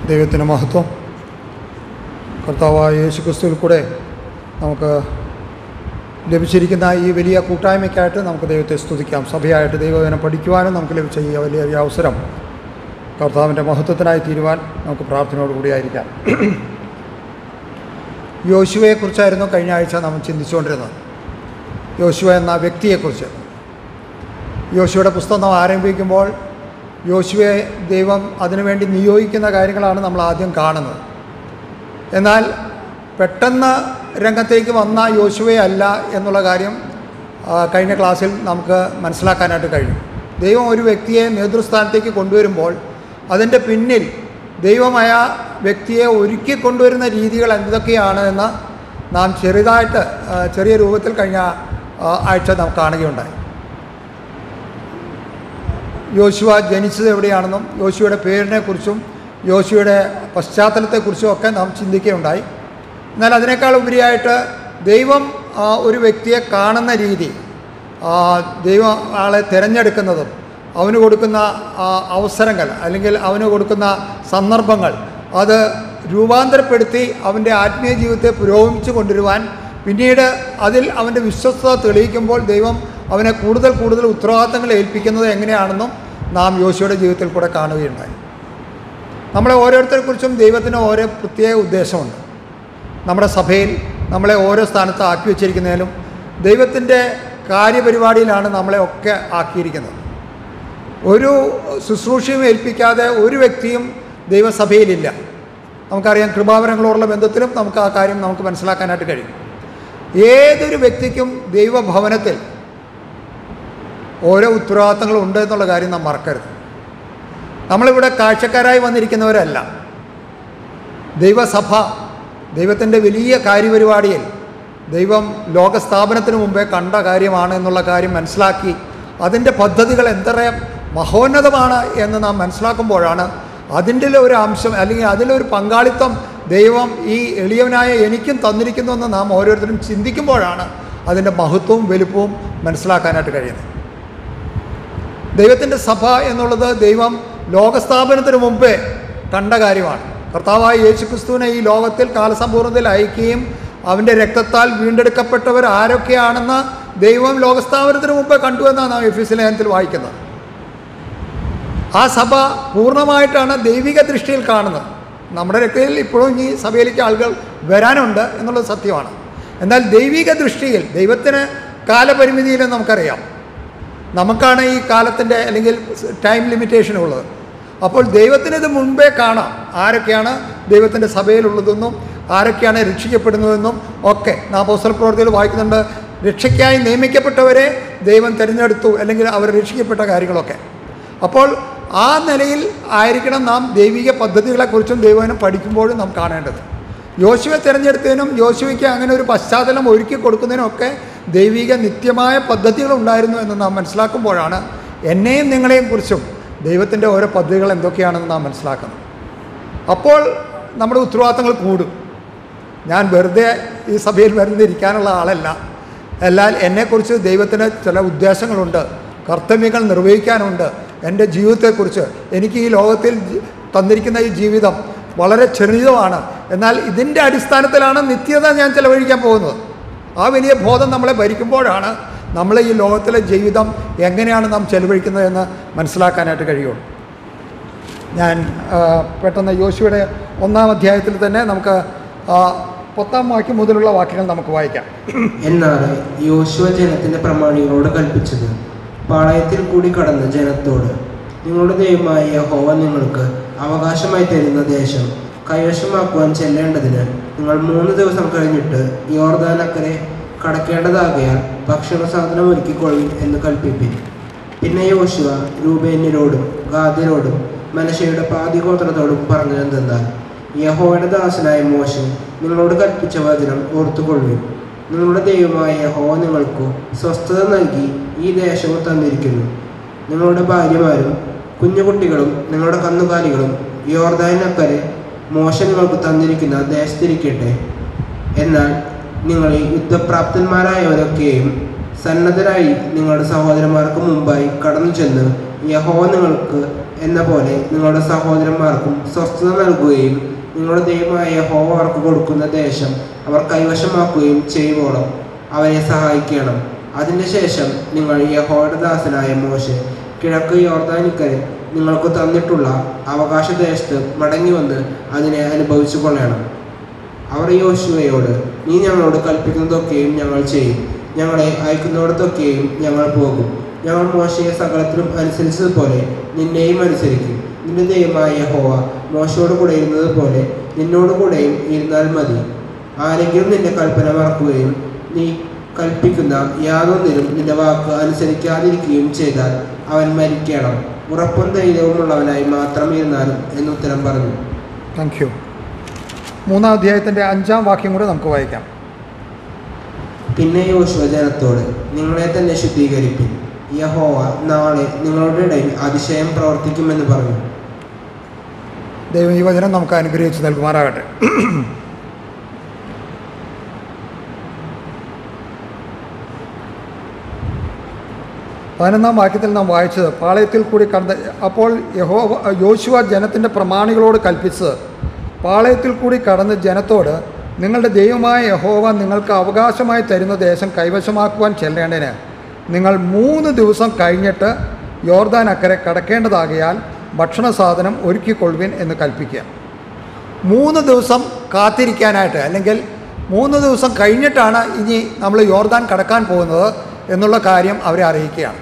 ദൈവത്തിന് മഹത്വം. കർത്താവായ യേശുക്രിസ്തുവിൽ കൂടെ നമുക്ക് ലഭിച്ചിരിക്കുന്ന ഈ വലിയ കൂട്ടായ്മയ്ക്കായിട്ട് നമുക്ക് ദൈവത്തെ സ്തുതിക്കാം. സഭയായിട്ട് ദൈവവചനം പഠിക്കുവാനും നമുക്ക് ലഭിച്ച ഈ വലിയ അവസരം കർത്താവിൻ്റെ മഹത്വത്തിനായി തീരുവാൻ നമുക്ക് പ്രാർത്ഥനയോടുകൂടിയായിരിക്കാം. യോശുവയെക്കുറിച്ചായിരുന്നു കഴിഞ്ഞ ആഴ്ച നമ്മൾ ചിന്തിച്ചുകൊണ്ടിരുന്നത്. യോശുവ എന്ന വ്യക്തിയെക്കുറിച്ച്. യോശുവയുടെ പുസ്തകം ആരംഭിക്കുമ്പോൾ യോശുവയെ ദൈവം അതിനുവേണ്ടി നിയോഗിക്കുന്ന കാര്യങ്ങളാണ് നമ്മൾ ആദ്യം കാണുന്നത്. എന്നാൽ പെട്ടെന്ന് രംഗത്തേക്ക് വന്ന യോശുവയെ അല്ല എന്നുള്ള കാര്യം കഴിഞ്ഞ ക്ലാസ്സിൽ നമുക്ക് മനസ്സിലാക്കാനായിട്ട് കഴിയും. ദൈവം ഒരു വ്യക്തിയെ നേതൃസ്ഥാനത്തേക്ക് കൊണ്ടുവരുമ്പോൾ അതിൻ്റെ പിന്നിൽ ദൈവമായ വ്യക്തിയെ ഒരുക്കി കൊണ്ടുവരുന്ന രീതികൾ എന്തൊക്കെയാണ് എന്ന് നാം ചെറിയ രൂപത്തിൽ കഴിഞ്ഞ ആഴ്ച നാം കാണുകയുണ്ടായി. യോശുവ ജനിച്ചത് എവിടെയാണെന്നും യോശുവയുടെ പേരിനെക്കുറിച്ചും യോശുവയുടെ പശ്ചാത്തലത്തെക്കുറിച്ചും ഒക്കെ നാം ചിന്തിക്കുകയുണ്ടായി. എന്നാൽ അതിനേക്കാൾ ഉപരിയായിട്ട് ദൈവം ഒരു വ്യക്തിയെ കാണുന്ന രീതി, ദൈവം ആളെ തിരഞ്ഞെടുക്കുന്നതും അവന് കൊടുക്കുന്ന അവസരങ്ങൾ അല്ലെങ്കിൽ അവന് കൊടുക്കുന്ന സന്ദർഭങ്ങൾ അത് രൂപാന്തരപ്പെടുത്തി അവൻ്റെ ആത്മീയ ജീവിതത്തെ പുരോഗമിച്ചു കൊണ്ടുവരുവാൻ, പിന്നീട് അതിൽ അവൻ്റെ വിശ്വസ്തത തെളിയിക്കുമ്പോൾ ദൈവം അവനെ കൂടുതൽ ഉത്തരവാദിത്തങ്ങൾ ഏൽപ്പിക്കുന്നത് എങ്ങനെയാണെന്നും നാം യോശുവയുടെ ജീവിതത്തിൽ കൂടെ കാണുകയുണ്ടായി. നമ്മളെ ഓരോരുത്തരെക്കുറിച്ചും ദൈവത്തിന് ഓരോ പ്രത്യേക ഉദ്ദേശമുണ്ട്. നമ്മുടെ സഭയിൽ നമ്മളെ ഓരോ സ്ഥാനത്ത് ആക്കി വച്ചിരിക്കുന്നതിലും ദൈവത്തിൻ്റെ കാര്യപരിപാടിയിലാണ് നമ്മളെ ഒക്കെ ആക്കിയിരിക്കുന്നത്. ഒരു ശുശ്രൂഷയും ഏൽപ്പിക്കാതെ ഒരു വ്യക്തിയും ദൈവസഭയിലില്ല. നമുക്കറിയാം, കൃപാവരങ്ങളോടുള്ള ബന്ധത്തിലും നമുക്ക് ആ കാര്യം നമുക്ക് മനസ്സിലാക്കാനായിട്ട് കഴിയും. ഏതൊരു വ്യക്തിക്കും ദൈവഭവനത്തിൽ ഓരോ ഉത്തരവാദിത്തങ്ങളും ഉണ്ട് എന്നുള്ള കാര്യം നാം മറക്കരുത്. നമ്മളിവിടെ കാഴ്ചക്കാരായി വന്നിരിക്കുന്നവരല്ല. ദൈവസഭ ദൈവത്തിൻ്റെ വലിയ കാര്യപരിപാടിയിൽ ദൈവം ലോകസ്ഥാപനത്തിന് മുമ്പേ കണ്ട കാര്യമാണ് എന്നുള്ള കാര്യം മനസ്സിലാക്കി അതിൻ്റെ പദ്ധതികൾ എത്ര മഹോന്നതമാണ് എന്ന് നാം മനസ്സിലാക്കുമ്പോഴാണ് അതിൻ്റെ ഒരു അംശം അല്ലെങ്കിൽ അതിലൊരു പങ്കാളിത്തം ദൈവം ഈ എളിയവനായ എനിക്കും തന്നിരിക്കുന്നുവെന്ന് നാം ഓരോരുത്തരും ചിന്തിക്കുമ്പോഴാണ് അതിൻ്റെ മഹത്വവും വലുപ്പവും മനസ്സിലാക്കാനായിട്ട് കഴിയുന്നത്. ദൈവത്തിൻ്റെ സഭ എന്നുള്ളത് ദൈവം ലോകസ്ഥാപനത്തിന് മുമ്പേ കണ്ട കാര്യമാണ്. കർത്താവായ യേശുക്രിസ്തുവിനെ ഈ ലോകത്തിൽ കാലസമ്പൂർണ്ണതയിൽ അയക്കുകയും അവൻ്റെ രക്തത്താൽ വീണ്ടെടുക്കപ്പെട്ടവർ ആരൊക്കെയാണെന്ന് ദൈവം ലോകസ്ഥാപനത്തിന് മുമ്പേ കണ്ടുവെന്നാണ് നാം എഫെസ്യ ലേഖനത്തിൽ വായിക്കുന്നത്. ആ സഭ പൂർണ്ണമായിട്ടാണ് ദൈവിക ദൃഷ്ടിയിൽ കാണുന്നത്. നമ്മുടെ രക്തത്തിൽ ഇപ്പോഴും ഈ സഭയിലേക്ക് ആളുകൾ വരാനുണ്ട് എന്നുള്ളത് സത്യമാണ്. എന്നാൽ ദൈവിക ദൃഷ്ടിയിൽ ദൈവത്തിന് കാലപരിമിതിയിലും നമുക്കറിയാം. നമുക്കാണ് ഈ കാലത്തിൻ്റെ അല്ലെങ്കിൽ ടൈം ലിമിറ്റേഷൻ ഉള്ളത്. അപ്പോൾ ദൈവത്തിനിത് മുൻപേ കാണാം ആരൊക്കെയാണ് ദൈവത്തിൻ്റെ സഭയിലുള്ളതെന്നും ആരൊക്കെയാണ് രക്ഷിക്കപ്പെടുന്നതെന്നും ഒക്കെ നാം അപ്പോസ്തല പ്രവൃത്തിയിൽ വായിക്കുന്നുണ്ട്. രക്ഷയ്ക്കായി നിയമിക്കപ്പെട്ടവരെ ദൈവം തിരഞ്ഞെടുത്തു അല്ലെങ്കിൽ അവർ രക്ഷിക്കപ്പെട്ട കാര്യങ്ങളൊക്കെ. അപ്പോൾ ആ നിലയിൽ ആയിരിക്കണം നാം ദൈവിക പദ്ധതികളെക്കുറിച്ചും ദൈവവചനം പഠിക്കുമ്പോഴും നാം കാണേണ്ടത്. യോശുവയെ തിരഞ്ഞെടുത്തതിനും യോശുവയ്ക്ക് അങ്ങനെ ഒരു പശ്ചാത്തലം ഒരുക്കി കൊടുക്കുന്നതിനും ഒക്കെ ദൈവിക നിത്യമായ പദ്ധതികളുണ്ടായിരുന്നു എന്ന് നാം മനസ്സിലാക്കുമ്പോഴാണ് എന്നെയും നിങ്ങളെയും കുറിച്ചും ദൈവത്തിൻ്റെ ഓരോ പദ്ധതികൾ എന്തൊക്കെയാണെന്ന് നാം മനസ്സിലാക്കുന്നത്. അപ്പോൾ നമ്മുടെ ഉത്തരവാദിത്തങ്ങൾ കൂടും. ഞാൻ വെറുതെ ഈ സഭയിൽ വരുന്നിരിക്കാനുള്ള ആളല്ല. എന്നാൽ എന്നെക്കുറിച്ച് ദൈവത്തിന് ചില ഉദ്ദേശങ്ങളുണ്ട്, കർത്തവ്യങ്ങൾ നിർവഹിക്കാനുണ്ട്. എൻ്റെ ജീവിതത്തെക്കുറിച്ച് എനിക്ക് ഈ ലോകത്തിൽ തന്നിരിക്കുന്ന ഈ ജീവിതം വളരെ ക്ഷണിതമാണ്. എന്നാൽ ഇതിൻ്റെ അടിസ്ഥാനത്തിലാണ് നിത്യത ഞാൻ ചെലവഴിക്കാൻ പോകുന്നത്. ആ വലിയ ബോധം നമ്മളെ ഭരിക്കുമ്പോഴാണ് നമ്മൾ ഈ ലോകത്തിലെ ജീവിതം എങ്ങനെയാണ് നാം ചെലവഴിക്കുന്നതെന്ന് മനസ്സിലാക്കാനായിട്ട് കഴിയുള്ളൂ. ഞാൻ പെട്ടെന്ന് യോശുവയുടെ 1-ാം അധ്യായത്തിൽ തന്നെ നമുക്ക് 10-ാം വാക്യം മുതലുള്ള വാക്യങ്ങൾ നമുക്ക് വായിക്കാം. എന്നാൽ യോശുവ ജനത്തിൻ്റെ പ്രമാണികളോട് കൽപ്പിച്ചത്, പാളയത്തിൽ കൂടി കടന്ന ജനത്തോട്, നിങ്ങളുടെ ദൈവമായ യഹോവ നിങ്ങൾക്ക് അവകാശമായി തരുന്ന ദേശം കൈവശമാക്കുവാൻ ചെല്ലേണ്ടതിന് നിങ്ങൾ 3 ദിവസം കഴിഞ്ഞിട്ട് യോർദാനക്കരെ കടക്കേണ്ടതാകയാൽ ഭക്ഷണ സാധനം ഒരുക്കിക്കൊള്ളുവിൻ എന്ന് കൽപ്പിപ്പിൻ. പിന്നെ യോശുവ രൂബേന്യരോടും ഗാദ്യരോടും മനശ്ശെയുടെ പാതിഗോത്രത്തോടും പറഞ്ഞതെന്തെന്നാൽ, യഹോവയുടെ ദാസനായ മോശെ നിങ്ങളോട് കൽപ്പിച്ച വചനം ഓർത്തുകൊള്ളുവിൻ. നിങ്ങളുടെ ദൈവമായ യഹോവ നിങ്ങൾക്ക് സ്വസ്ഥത നൽകി ഈ ദേശവും തന്നിരിക്കുന്നു. നിങ്ങളുടെ ഭാര്യമാരും കുഞ്ഞുകുട്ടികളും നിങ്ങളുടെ കന്നുകാലികളും യോർദാനക്കരെ മോശെ നിങ്ങൾക്ക് തന്നിരിക്കുന്ന ദേശത്തിരിക്കട്ടെ. എന്നാൽ നിങ്ങളിൽ യുദ്ധപ്രാപ്തന്മാരായവരൊക്കെയും സന്നദ്ധരായി നിങ്ങളുടെ സഹോദരന്മാർക്ക് മുമ്പായി കടന്നു ചെന്ന് യഹോവ നിങ്ങൾക്ക് എന്ന പോലെ നിങ്ങളുടെ സഹോദരന്മാർക്കും സ്വസ്ഥത നൽകുകയും നിങ്ങളുടെ ദൈവമായ യഹോവ അവർക്ക് കൊടുക്കുന്ന ദേശം അവർ കൈവശമാക്കുകയും ചെയ്യുവോളം അവരെ സഹായിക്കണം. അതിനുശേഷം നിങ്ങൾ യഹോവയുടെ ദാസനായ മോശെ കിഴക്ക് യോർദാനിക്കരെ നിങ്ങൾക്ക് തന്നിട്ടുള്ള അവകാശ ദേശത്ത് മടങ്ങി വന്ന് അതിനെ അനുഭവിച്ചു കൊള്ളണം. അവർ യോശുവയോട്, നീ ഞങ്ങളോട് കൽപ്പിക്കുന്നതൊക്കെയും ഞങ്ങൾ ചെയ്യും, ഞങ്ങളെ അയക്കുന്നിടത്തൊക്കെയും ഞങ്ങൾ പോകും. ഞങ്ങൾ മോശയെ സകലത്തിലും അനുസരിച്ചതുപോലെ നിന്നെയും അനുസരിക്കും. നിന്റെ ദൈവമായ യഹോവ മോശയോട് കൂടെ ഇരുന്നത് പോലെ നിന്നോട് കൂടെയും ഇരുന്നാൽ മതി. ആരെങ്കിലും നിന്റെ കൽപ്പന മറക്കുകയും നീ കൽപ്പിക്കുന്ന യാതൊന്നിലും നിന്റെ വാക്ക് അനുസരിക്കാതിരിക്കുകയും ചെയ്താൽ അവൻ മരിക്കണം. ഉറപ്പും ധൈര്യവുമുള്ളവനായി മാത്രം ഇരുന്നാലും എന്നുത്തരം പറഞ്ഞു. Thank you. 3-ാം അധ്യായത്തിൻ്റെ 5-ാം വാക്യം കൂടെ നമുക്ക് വായിക്കാം. പിന്നെ യോശുവ ജനത്തോട്, നിങ്ങളെ തന്നെ ശുദ്ധീകരിപ്പിൻ, യഹോവ നാളെ നിങ്ങളുടെ ഇടയിൽ അതിശയം പ്രവർത്തിക്കുമെന്ന് പറഞ്ഞു. ദൈവം ഈ വചനം നമുക്ക് അനുഗ്രഹിച്ച് നൽകുമാറാകട്ടെ. 11-ാം വാക്യത്തിൽ നാം വായിച്ചത്, പാളയത്തിൽ കൂടി കടന്ന് അപ്പോൾ യോശുവ ജനത്തിൻ്റെ പ്രമാണികളോട് കൽപ്പിച്ചത്, പാളയത്തിൽ കൂടി കടന്ന് ജനത്തോട്, നിങ്ങളുടെ ദൈവമായ യഹോവ നിങ്ങൾക്ക് അവകാശമായി തരുന്ന ദേശം കൈവശമാക്കുവാൻ ചെല്ലേണ്ടതിന് നിങ്ങൾ 3 ദിവസം കഴിഞ്ഞിട്ട് യോർദാൻ അക്കരെ കടക്കേണ്ടതാകയാൽ ഭക്ഷണ സാധനം ഒരുക്കിക്കൊള്ളുവിൻ എന്ന് കൽപ്പിക്കുക. 3 ദിവസം കാത്തിരിക്കാനായിട്ട്, അല്ലെങ്കിൽ 3 ദിവസം കഴിഞ്ഞിട്ടാണ് ഇനി നമ്മൾ യോർദാൻ കടക്കാൻ പോകുന്നത് എന്നുള്ള കാര്യം അവരെ അറിയിക്കുകയാണ്.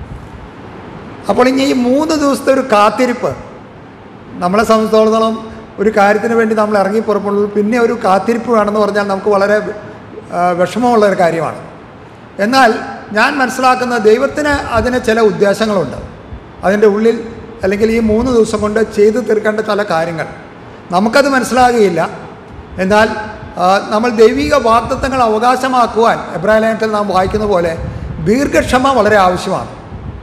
അപ്പോൾ ഇനി ഈ 3 ദിവസത്തെ ഒരു കാത്തിരിപ്പ് നമ്മളെ സംബന്ധിച്ചിടത്തോളം ഒരു കാര്യത്തിന് വേണ്ടി നമ്മൾ ഇറങ്ങി പുറപ്പെടുള്ളൂ, പിന്നെ ഒരു കാത്തിരിപ്പ് വേണമെന്ന് പറഞ്ഞാൽ നമുക്ക് വളരെ വിഷമമുള്ളൊരു കാര്യമാണ്. എന്നാൽ ഞാൻ മനസ്സിലാക്കുന്ന ദൈവത്തിന് അതിന് ചില ഉദ്ദേശങ്ങളുണ്ട്. അതിൻ്റെ ഉള്ളിൽ അല്ലെങ്കിൽ ഈ 3 ദിവസം കൊണ്ട് ചെയ്തു തീർക്കേണ്ട ചില കാര്യങ്ങൾ നമുക്കത് മനസ്സിലാകുകയില്ല. എന്നാൽ നമ്മൾ ദൈവിക വാഗ്ദത്തങ്ങൾ അവകാശമാക്കുവാൻ എബ്രായലേഖനത്തിൽ നാം വായിക്കുന്ന പോലെ ദീർഘക്ഷമ വളരെ ആവശ്യമാണ്.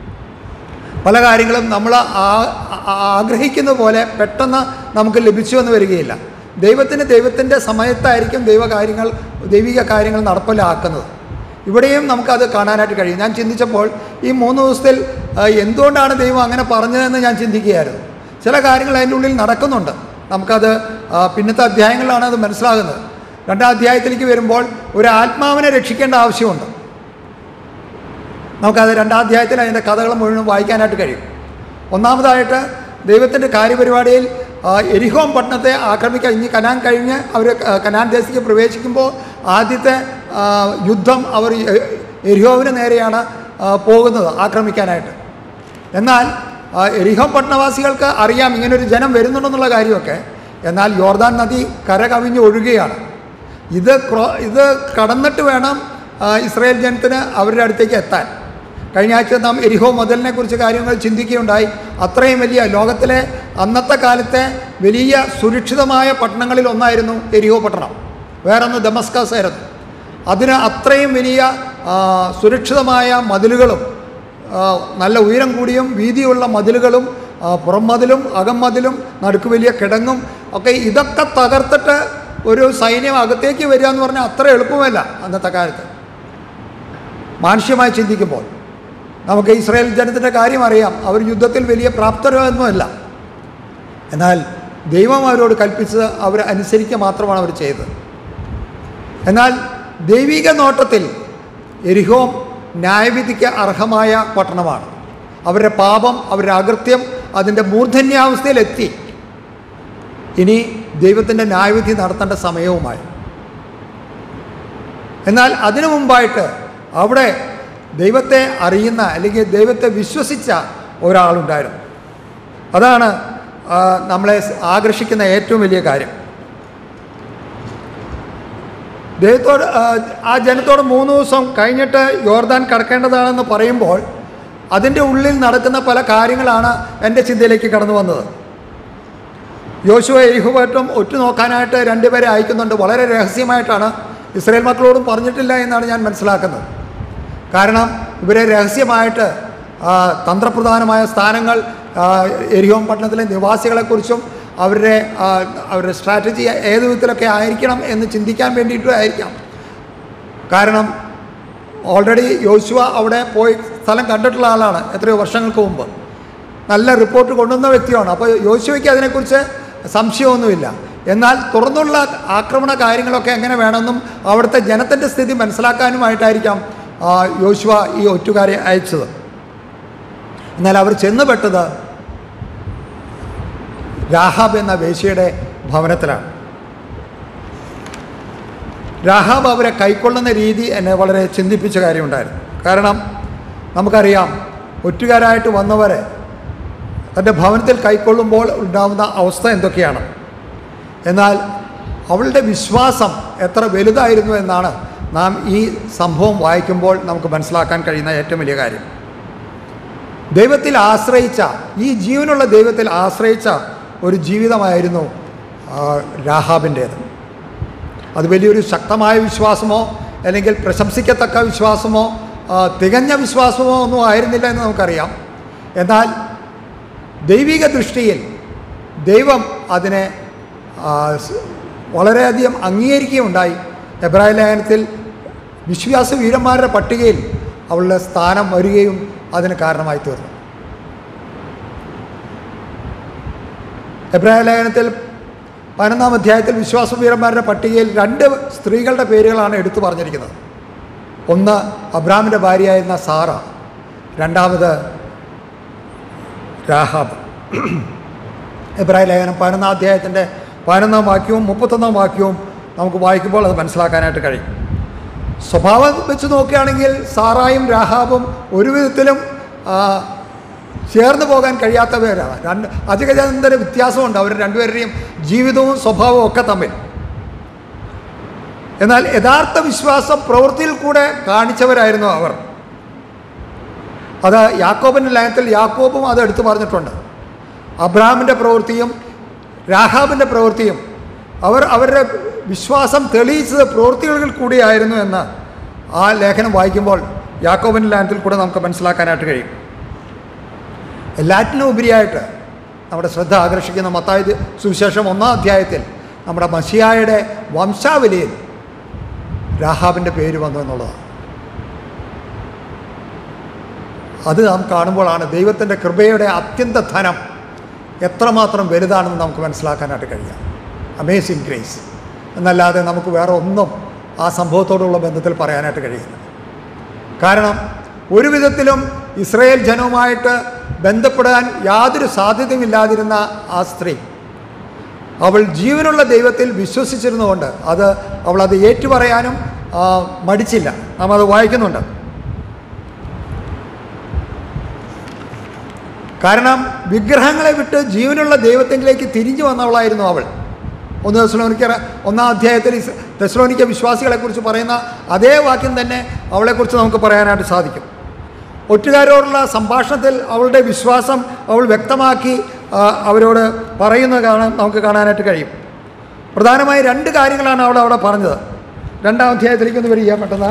പല കാര്യങ്ങളും നമ്മൾ ആഗ്രഹിക്കുന്ന പോലെ പെട്ടെന്ന് നമുക്ക് ലഭിച്ചു എന്ന് വരികയില്ല. ദൈവത്തിൻ്റെ സമയത്തായിരിക്കും ദൈവിക കാര്യങ്ങൾ നടപ്പിലാക്കുന്നത്. ഇവിടെയും നമുക്കത് കാണാനായിട്ട് കഴിയും. ഞാൻ ചിന്തിച്ചപ്പോൾ ഈ 3 ദിവസത്തിൽ എന്തുകൊണ്ടാണ് ദൈവം അങ്ങനെ പറഞ്ഞതെന്ന് ഞാൻ ചിന്തിക്കുകയായിരുന്നു. ചില കാര്യങ്ങൾ അതിൻ്റെ ഉള്ളിൽ നടക്കുന്നുണ്ട്. നമുക്കത് പിന്നത്തെ അധ്യായങ്ങളിലാണ് അത് മനസ്സിലാകുന്നത്. 2-ാം അധ്യായത്തിലേക്ക് വരുമ്പോൾ ഒരു ആത്മാവിനെ രക്ഷിക്കേണ്ട ആവശ്യമുണ്ട്. നമുക്കത് 2-ാം അധ്യായത്തിൽ അതിൻ്റെ കഥകൾ മുഴുവൻ വായിക്കാനായിട്ട് കഴിയും. ഒന്നാമതായിട്ട് ദൈവത്തിൻ്റെ കാര്യപരിപാടിയിൽ എരിഹോം പട്ടണത്തെ ആക്രമിക്കാൻ, ഇനി കനാൻ കഴിഞ്ഞ് അവർ കനാൻ ദേശത്തേക്ക് പ്രവേശിക്കുമ്പോൾ ആദ്യത്തെ യുദ്ധം അവർ എരിഹോവിന് നേരെയാണ് പോകുന്നത് ആക്രമിക്കാനായിട്ട്. എന്നാൽ എരിഹോം പട്ടണവാസികൾക്ക് അറിയാം ഇങ്ങനൊരു ജനം വരുന്നുണ്ടെന്നുള്ള കാര്യമൊക്കെ. എന്നാൽ യോർദാൻ നദി കര കവിഞ്ഞ് ഒഴുകുകയാണ്. ഇത് കടന്നിട്ട് വേണം ഇസ്രായേൽ ജനത്തിന് അവരുടെ അടുത്തേക്ക് എത്താൻ. കഴിഞ്ഞ ആഴ്ച നാം എരിഹോ മുതലിനെ കുറിച്ച് കാര്യങ്ങൾ ചിന്തിക്കുകയുണ്ടായി. അത്രയും വലിയ ലോകത്തിലെ അന്നത്തെ കാലത്തെ വലിയ സുരക്ഷിതമായ പട്ടണങ്ങളിൽ ഒന്നായിരുന്നു എരിഹോ പട്ടണം. വേറൊന്ന് ദമസ്കസ് ആയിരുന്നു. അതിന് അത്രയും വലിയ സുരക്ഷിതമായ മതിലുകളും നല്ല ഉയരം കൂടിയും വീതിയുള്ള മതിലുകളും പുറം മതിലും അകം മതിലും നടുക്ക് വലിയ കിടങ്ങും ഒക്കെ, ഇതൊക്കെ തകർത്തിട്ട് ഒരു സൈന്യം അകത്തേക്ക് വരിക എന്ന് പറഞ്ഞാൽ അത്ര എളുപ്പമല്ല അന്നത്തെ കാലത്ത്. മാനുഷ്യമായി ചിന്തിക്കുമ്പോൾ നമുക്ക് ഇസ്രായേൽ ജനത്തിൻ്റെ കാര്യം അറിയാം. അവർ യുദ്ധത്തിൽ വലിയ പ്രാപ്തരൊന്നുമല്ല. എന്നാൽ ദൈവം അവരോട് കൽപ്പിച്ചത് അവർ അനുസരിക്കുക മാത്രമാണ് അവർ ചെയ്തത്. എന്നാൽ ദൈവിക നോട്ടത്തിൽ എരിഹോ ന്യായവിധിക്ക് അർഹമായ പട്ടണമാണ്. അവരുടെ പാപം, അവരുടെ അകൃത്യം അതിൻ്റെ മൂർധന്യാവസ്ഥയിലെത്തി. ഇനി ദൈവത്തിൻ്റെ ന്യായവിധി നടത്തേണ്ട സമയവുമായി. എന്നാൽ അതിനു മുമ്പായിട്ട് അവിടെ ദൈവത്തെ അറിയുന്ന അല്ലെങ്കിൽ ദൈവത്തെ വിശ്വസിച്ച ഒരാളുണ്ടായിരുന്നു. അതാണ് നമ്മളെ ആകർഷിക്കുന്ന ഏറ്റവും വലിയ കാര്യം. ദൈവത്തോട് ആ ജനത്തോട് 3 ദിവസം കഴിഞ്ഞിട്ട് യോർദാൻ കടക്കേണ്ടതാണെന്ന് പറയുമ്പോൾ അതിൻ്റെ ഉള്ളിൽ നടക്കുന്ന പല കാര്യങ്ങളാണ് എൻ്റെ ചിന്തയിലേക്ക് കടന്നു വന്നത്. യോശുവ എരിഹോവായിട്ടും ഒറ്റുനോക്കാനായിട്ട് 2 പേരെ അയക്കുന്നുണ്ട്. വളരെ രഹസ്യമായിട്ടാണ്. ഇസ്രായേൽ മക്കളോടും പറഞ്ഞിട്ടില്ല എന്നാണ് ഞാൻ മനസ്സിലാക്കുന്നത്. കാരണം ഇവരെ രഹസ്യമായിട്ട് തന്ത്രപ്രധാനമായ സ്ഥാനങ്ങൾ എരിഹോ പട്ടണത്തിലെ നിവാസികളെക്കുറിച്ചും അവരുടെ സ്ട്രാറ്റജി ഏത് വിധത്തിലൊക്കെ ആയിരിക്കണം എന്ന് ചിന്തിക്കാൻ വേണ്ടിയിട്ടും ആയിരിക്കാം. കാരണം ഓൾറെഡി യോശുവ അവിടെ പോയി സ്ഥലം കണ്ടിട്ടുള്ള ആളാണ് എത്രയോ വർഷങ്ങൾക്ക് മുമ്പ്. നല്ല റിപ്പോർട്ട് കൊണ്ടുവന്ന വ്യക്തിയാണ്. അപ്പോൾ യോശുവയ്ക്ക് അതിനെക്കുറിച്ച് സംശയമൊന്നുമില്ല. എന്നാൽ തുടർന്നുള്ള ആക്രമണ കാര്യങ്ങളൊക്കെ എങ്ങനെ വേണമെന്നും അവിടുത്തെ ജനത്തിൻ്റെ സ്ഥിതി മനസ്സിലാക്കാനുമായിട്ടായിരിക്കാം യോശുവ ഈ ഒറ്റുകാരെ അയച്ചത്. എന്നാൽ അവർ ചെന്നുപെട്ടത് രാഹാബ് എന്ന വേശ്യയുടെ ഭവനത്തിലാണ്. രാഹാബ് അവരെ കൈക്കൊള്ളുന്ന രീതി എന്നെ വളരെ ചിന്തിപ്പിച്ച കാര്യമുണ്ടായിരുന്നു. കാരണം നമുക്കറിയാം, ഒറ്റുകാരായിട്ട് വന്നവരെ തൻ്റെ ഭവനത്തിൽ കൈക്കൊള്ളുമ്പോൾ ഉണ്ടാകുന്ന അവസ്ഥ എന്തൊക്കെയാണ്. എന്നാൽ അവളുടെ വിശ്വാസം എത്ര വലുതായിരുന്നു എന്നാണ് നാം ഈ സംഭവം വായിക്കുമ്പോൾ നമുക്ക് മനസ്സിലാക്കാൻ കഴിയുന്ന ഏറ്റവും വലിയ കാര്യം. ദൈവത്തിൽ ആശ്രയിച്ച, ഈ ജീവനുള്ള ദൈവത്തിൽ ആശ്രയിച്ച ഒരു ജീവിതമായിരുന്നു രാഹാബിൻ്റേത്. അത് വലിയൊരു ശക്തമായ വിശ്വാസമോ അല്ലെങ്കിൽ പ്രശംസിക്കത്തക്ക വിശ്വാസമോ തികഞ്ഞ വിശ്വാസമോ ഒന്നും ആയിരുന്നില്ല എന്ന് നമുക്കറിയാം. എന്നാൽ ദൈവിക ദൃഷ്ടിയിൽ ദൈവം അതിനെ വളരെയധികം അംഗീകരിക്കുകയുണ്ടായി. എബ്രായ ലേഖനത്തിൽ വിശ്വാസ വീരന്മാരുടെ പട്ടികയിൽ അവളുടെ സ്ഥാനം വരികയും അതിന് കാരണമായി തീർന്നു. എബ്രായ ലേഖനത്തിൽ 11-ാം അധ്യായത്തിൽ വിശ്വാസ വീരന്മാരുടെ പട്ടികയിൽ 2 സ്ത്രീകളുടെ പേരുകളാണ് എടുത്തു പറഞ്ഞിരിക്കുന്നത്. ഒന്ന് അബ്രാമിൻ്റെ ഭാര്യയായിരുന്ന സാറ, രണ്ടാമത് രാഹാബ്. എബ്രായ ലേഖനം 11-ാം അധ്യായത്തിൻ്റെ 11-ാം വാക്യവും 31-ാം വാക്യവും നമുക്ക് വായിക്കുമ്പോൾ അത് മനസ്സിലാക്കാനായിട്ട് കഴിയും. സ്വഭാവം വെച്ച് നോക്കുകയാണെങ്കിൽ സാറായും രാഹാബും ഒരു വിധത്തിലും ചേർന്ന് പോകാൻ കഴിയാത്തവരാണ്. അധികചന്ദ്ര വ്യത്യാസമുണ്ട് അവർ രണ്ടുപേരുടെയും ജീവിതവും സ്വഭാവവും ഒക്കെ തമ്മിൽ. എന്നാൽ യഥാർത്ഥ വിശ്വാസം പ്രവൃത്തിയിൽ കൂടെ കാണിച്ചവരായിരുന്നു അവർ. അത് യാക്കോബിൻ്റെ ലേഖനത്തിൽ യാക്കോബും അത് എടുത്തു പറഞ്ഞിട്ടുണ്ട്. അബ്രഹാമിൻ്റെ പ്രവൃത്തിയും രാഹാബിൻ്റെ പ്രവൃത്തിയും അവരുടെ വിശ്വാസം തെളിയിച്ചത് പ്രവൃത്തികളിൽ കൂടിയായിരുന്നു എന്ന് ആ ലേഖനം വായിക്കുമ്പോൾ യാക്കോബിൻ്റെ ലേഖനത്തിൽ കൂടെ നമുക്ക് മനസ്സിലാക്കാനായിട്ട് കഴിയും. എല്ലാറ്റിനും ഉപരിയായിട്ട് നമ്മുടെ ശ്രദ്ധ ആകർഷിക്കുന്ന മത്തായി സുവിശേഷം 1-ാം അധ്യായത്തിൽ നമ്മുടെ മശിഹായുടെ വംശാവലിയിൽ രാഹാബിൻ്റെ പേര് വന്നു എന്നുള്ളതാണ്. അത് നാം കാണുമ്പോഴാണ് ദൈവത്തിൻ്റെ കൃപയുടെ അത്യന്ത ധനം എത്രമാത്രം വലുതാണെന്ന് നമുക്ക് മനസ്സിലാക്കാനായിട്ട് കഴിയുക. അമേസിങ് ഗ്രേസ് എന്നല്ലാതെ നമുക്ക് വേറെ ഒന്നും ആ സംഭവത്തോടുള്ള ബന്ധത്തിൽ പറയാനായിട്ട് കഴിയില്ല. കാരണം ഒരു വിധത്തിലും ഇസ്രായേൽ ജനവുമായിട്ട് ബന്ധപ്പെടാൻ യാതൊരു സാധ്യതയുമില്ലാതിരുന്ന ആ സ്ത്രീ അവൾ ജീവനുള്ള ദൈവത്തിൽ വിശ്വസിച്ചിരുന്നുകൊണ്ട് അവളത് ഏറ്റുപറയാനും മടിച്ചില്ല. നാം അത് വായിക്കുന്നുണ്ട്. കാരണം വിഗ്രഹങ്ങളെ വിട്ട് ജീവനുള്ള ദൈവത്തിലേക്ക് തിരിഞ്ഞു വന്നവളായിരുന്നു അവൾ. 1 തെസ്സലോനിക്ക 1-ാം അധ്യായത്തിൽ തെസ്സലോനിക്ക വിശ്വാസികളെക്കുറിച്ച് പറയുന്ന അതേ വാക്യം തന്നെ അവളെക്കുറിച്ച് നമുക്ക് പറയാനായിട്ട് സാധിക്കും. ഒറ്റുകാരോടുള്ള സംഭാഷണത്തിൽ അവളുടെ വിശ്വാസം അവൾ വ്യക്തമാക്കി അവരോട് പറയുന്നതാണ് നമുക്ക് കാണാനായിട്ട് കഴിയും. പ്രധാനമായി 2 കാര്യങ്ങളാണ് അവിടെ പറഞ്ഞത്. 2-ാം അധ്യായത്തിലേക്ക് ഒന്ന് വരിക പെട്ടെന്ന്.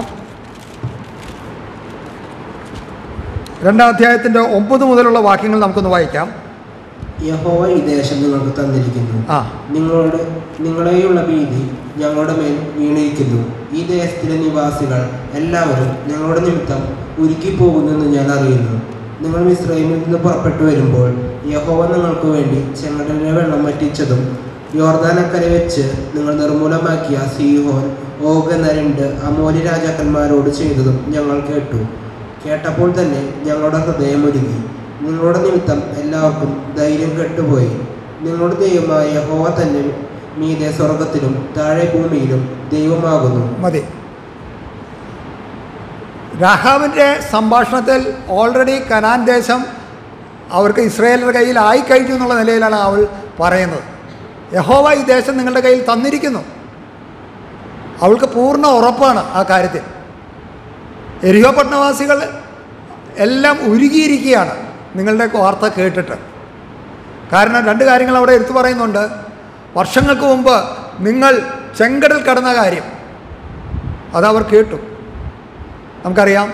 2-ാം അധ്യായത്തിൻ്റെ 9 മുതലുള്ള വാക്യങ്ങൾ നമുക്കൊന്ന് വായിക്കാം. യഹോവ ഈ ദേശം നിങ്ങൾക്ക് തന്നിരിക്കുന്നു. നിങ്ങളെയുള്ള ഭീതി ഞങ്ങളുടെ മേൽ വീണിരിക്കുന്നു. ഈ ദേശത്തിലെ നിവാസികൾ എല്ലാവരും ഞങ്ങളുടെ നിമിത്തം ഉരുക്കിപ്പോകുന്നെന്ന് ഞാൻ അറിയുന്നു. നിങ്ങൾ മിസ്രയീമിൽ നിന്ന് പുറപ്പെട്ടു വരുമ്പോൾ യഹോവ നിങ്ങൾക്ക് വേണ്ടി ചെങ്കടലിലെ വെള്ളം വറ്റിച്ചതും യോർദാനക്കരെ വെച്ച് നിങ്ങൾ നിർമൂലമാക്കിയ സീഹോൻ, ഓഗ് എന്ന 2 അമോരി രാജാക്കന്മാരോട് ചെയ്തതും ഞങ്ങൾ കേട്ടു. കേട്ടപ്പോൾ തന്നെ ഞങ്ങളുടെ ഹൃദയം ഒരുങ്ങി. നിങ്ങളുടെ നിമിത്തം എല്ലാവർക്കും ധൈര്യം കെട്ടുപോയി. നിങ്ങളുടെ ദൈവമായ യഹോവ തന്നെ മീതെ സ്വർഗത്തിലും താഴെ ഭൂമിയിലും ദൈവമാകുന്നു. മതി. രാഹാബിൻ്റെ സംഭാഷണത്തിൽ ഓൾറെഡി കനാൻ ദേശം അവർക്ക് ഇസ്രായേലിൻ്റെ കയ്യിൽ ആയിക്കഴിഞ്ഞു എന്നുള്ള നിലയിലാണ് അവൾ പറയുന്നത്. യഹോവ ഈ ദേശം നിങ്ങളുടെ കയ്യിൽ തന്നിരിക്കുന്നു. അവൾക്ക് പൂർണ്ണ ഉറപ്പാണ് ആ കാര്യത്തിൽ. എരിഹോ പട്ടണവാസികൾ എല്ലാം ഉരുകിയിരിക്കുകയാണ് നിങ്ങളുടെ വാർത്ത കേട്ടിട്ട്. കാരണം 2 കാര്യങ്ങൾ അവിടെ എടുത്തു പറയുന്നുണ്ട്. വർഷങ്ങൾക്ക് മുമ്പ് നിങ്ങൾ ചെങ്കടൽ കടന്ന കാര്യം അതവർ കേട്ടു. നമുക്കറിയാം,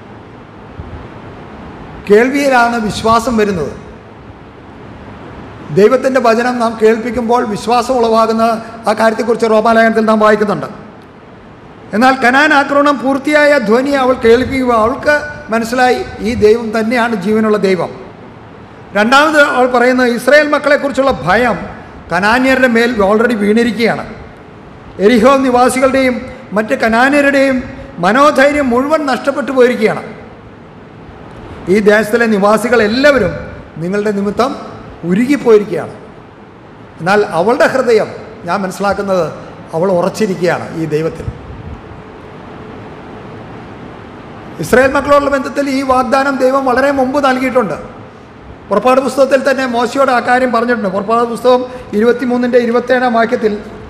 കേൾവിയിലാണ് വിശ്വാസം വരുന്നത്. ദൈവത്തിൻ്റെ വചനം നാം കേൾപ്പിക്കുമ്പോൾ വിശ്വാസം ഉളവാകുന്ന ആ കാര്യത്തെക്കുറിച്ച് റോമാലേഖനത്തിൽ നാം വായിക്കുന്നുണ്ട്. എന്നാൽ കനാൻ ആക്രമണം പൂർത്തിയായ ധ്വനി അവൾ കേൾപ്പിക്കുക. അവൾക്ക് മനസ്സിലായി ഈ ദൈവം തന്നെയാണ് ജീവനുള്ള ദൈവം. രണ്ടാമത് അവൾ പറയുന്നത് ഇസ്രായേൽ മക്കളെക്കുറിച്ചുള്ള ഭയം കനാന്യരുടെ മേൽ ഓൾറെഡി വീണിരിക്കുകയാണ്. എരിഹോ നിവാസികളുടെയും മറ്റ് കനാന്യരുടെയും മനോധൈര്യം മുഴുവൻ നഷ്ടപ്പെട്ടു പോയിരിക്കുകയാണ്. ഈ ദേശത്തിലെ നിവാസികൾ എല്ലാവരും നിങ്ങളുടെ നിമിത്തം ഉരുകിപ്പോയിരിക്കുകയാണ്. എന്നാൽ അവളുടെ ഹൃദയം ഞാൻ മനസ്സിലാക്കുന്നത് അവൾ ഉറച്ചിരിക്കുകയാണ് ഈ ദൈവത്തിൽ. ഇസ്രായേൽ മക്കളോടുള്ള ബന്ധത്തിൽ ഈ വാഗ്ദാനം ദൈവം വളരെ മുമ്പ് നൽകിയിട്ടുണ്ട്. പുറപ്പാട് പുസ്തകത്തിൽ തന്നെ മോശയോട് ആ കാര്യം പറഞ്ഞിട്ടുണ്ട്. പുറപ്പാട് പുസ്തകം 23-27 വാക്യത്തിൽ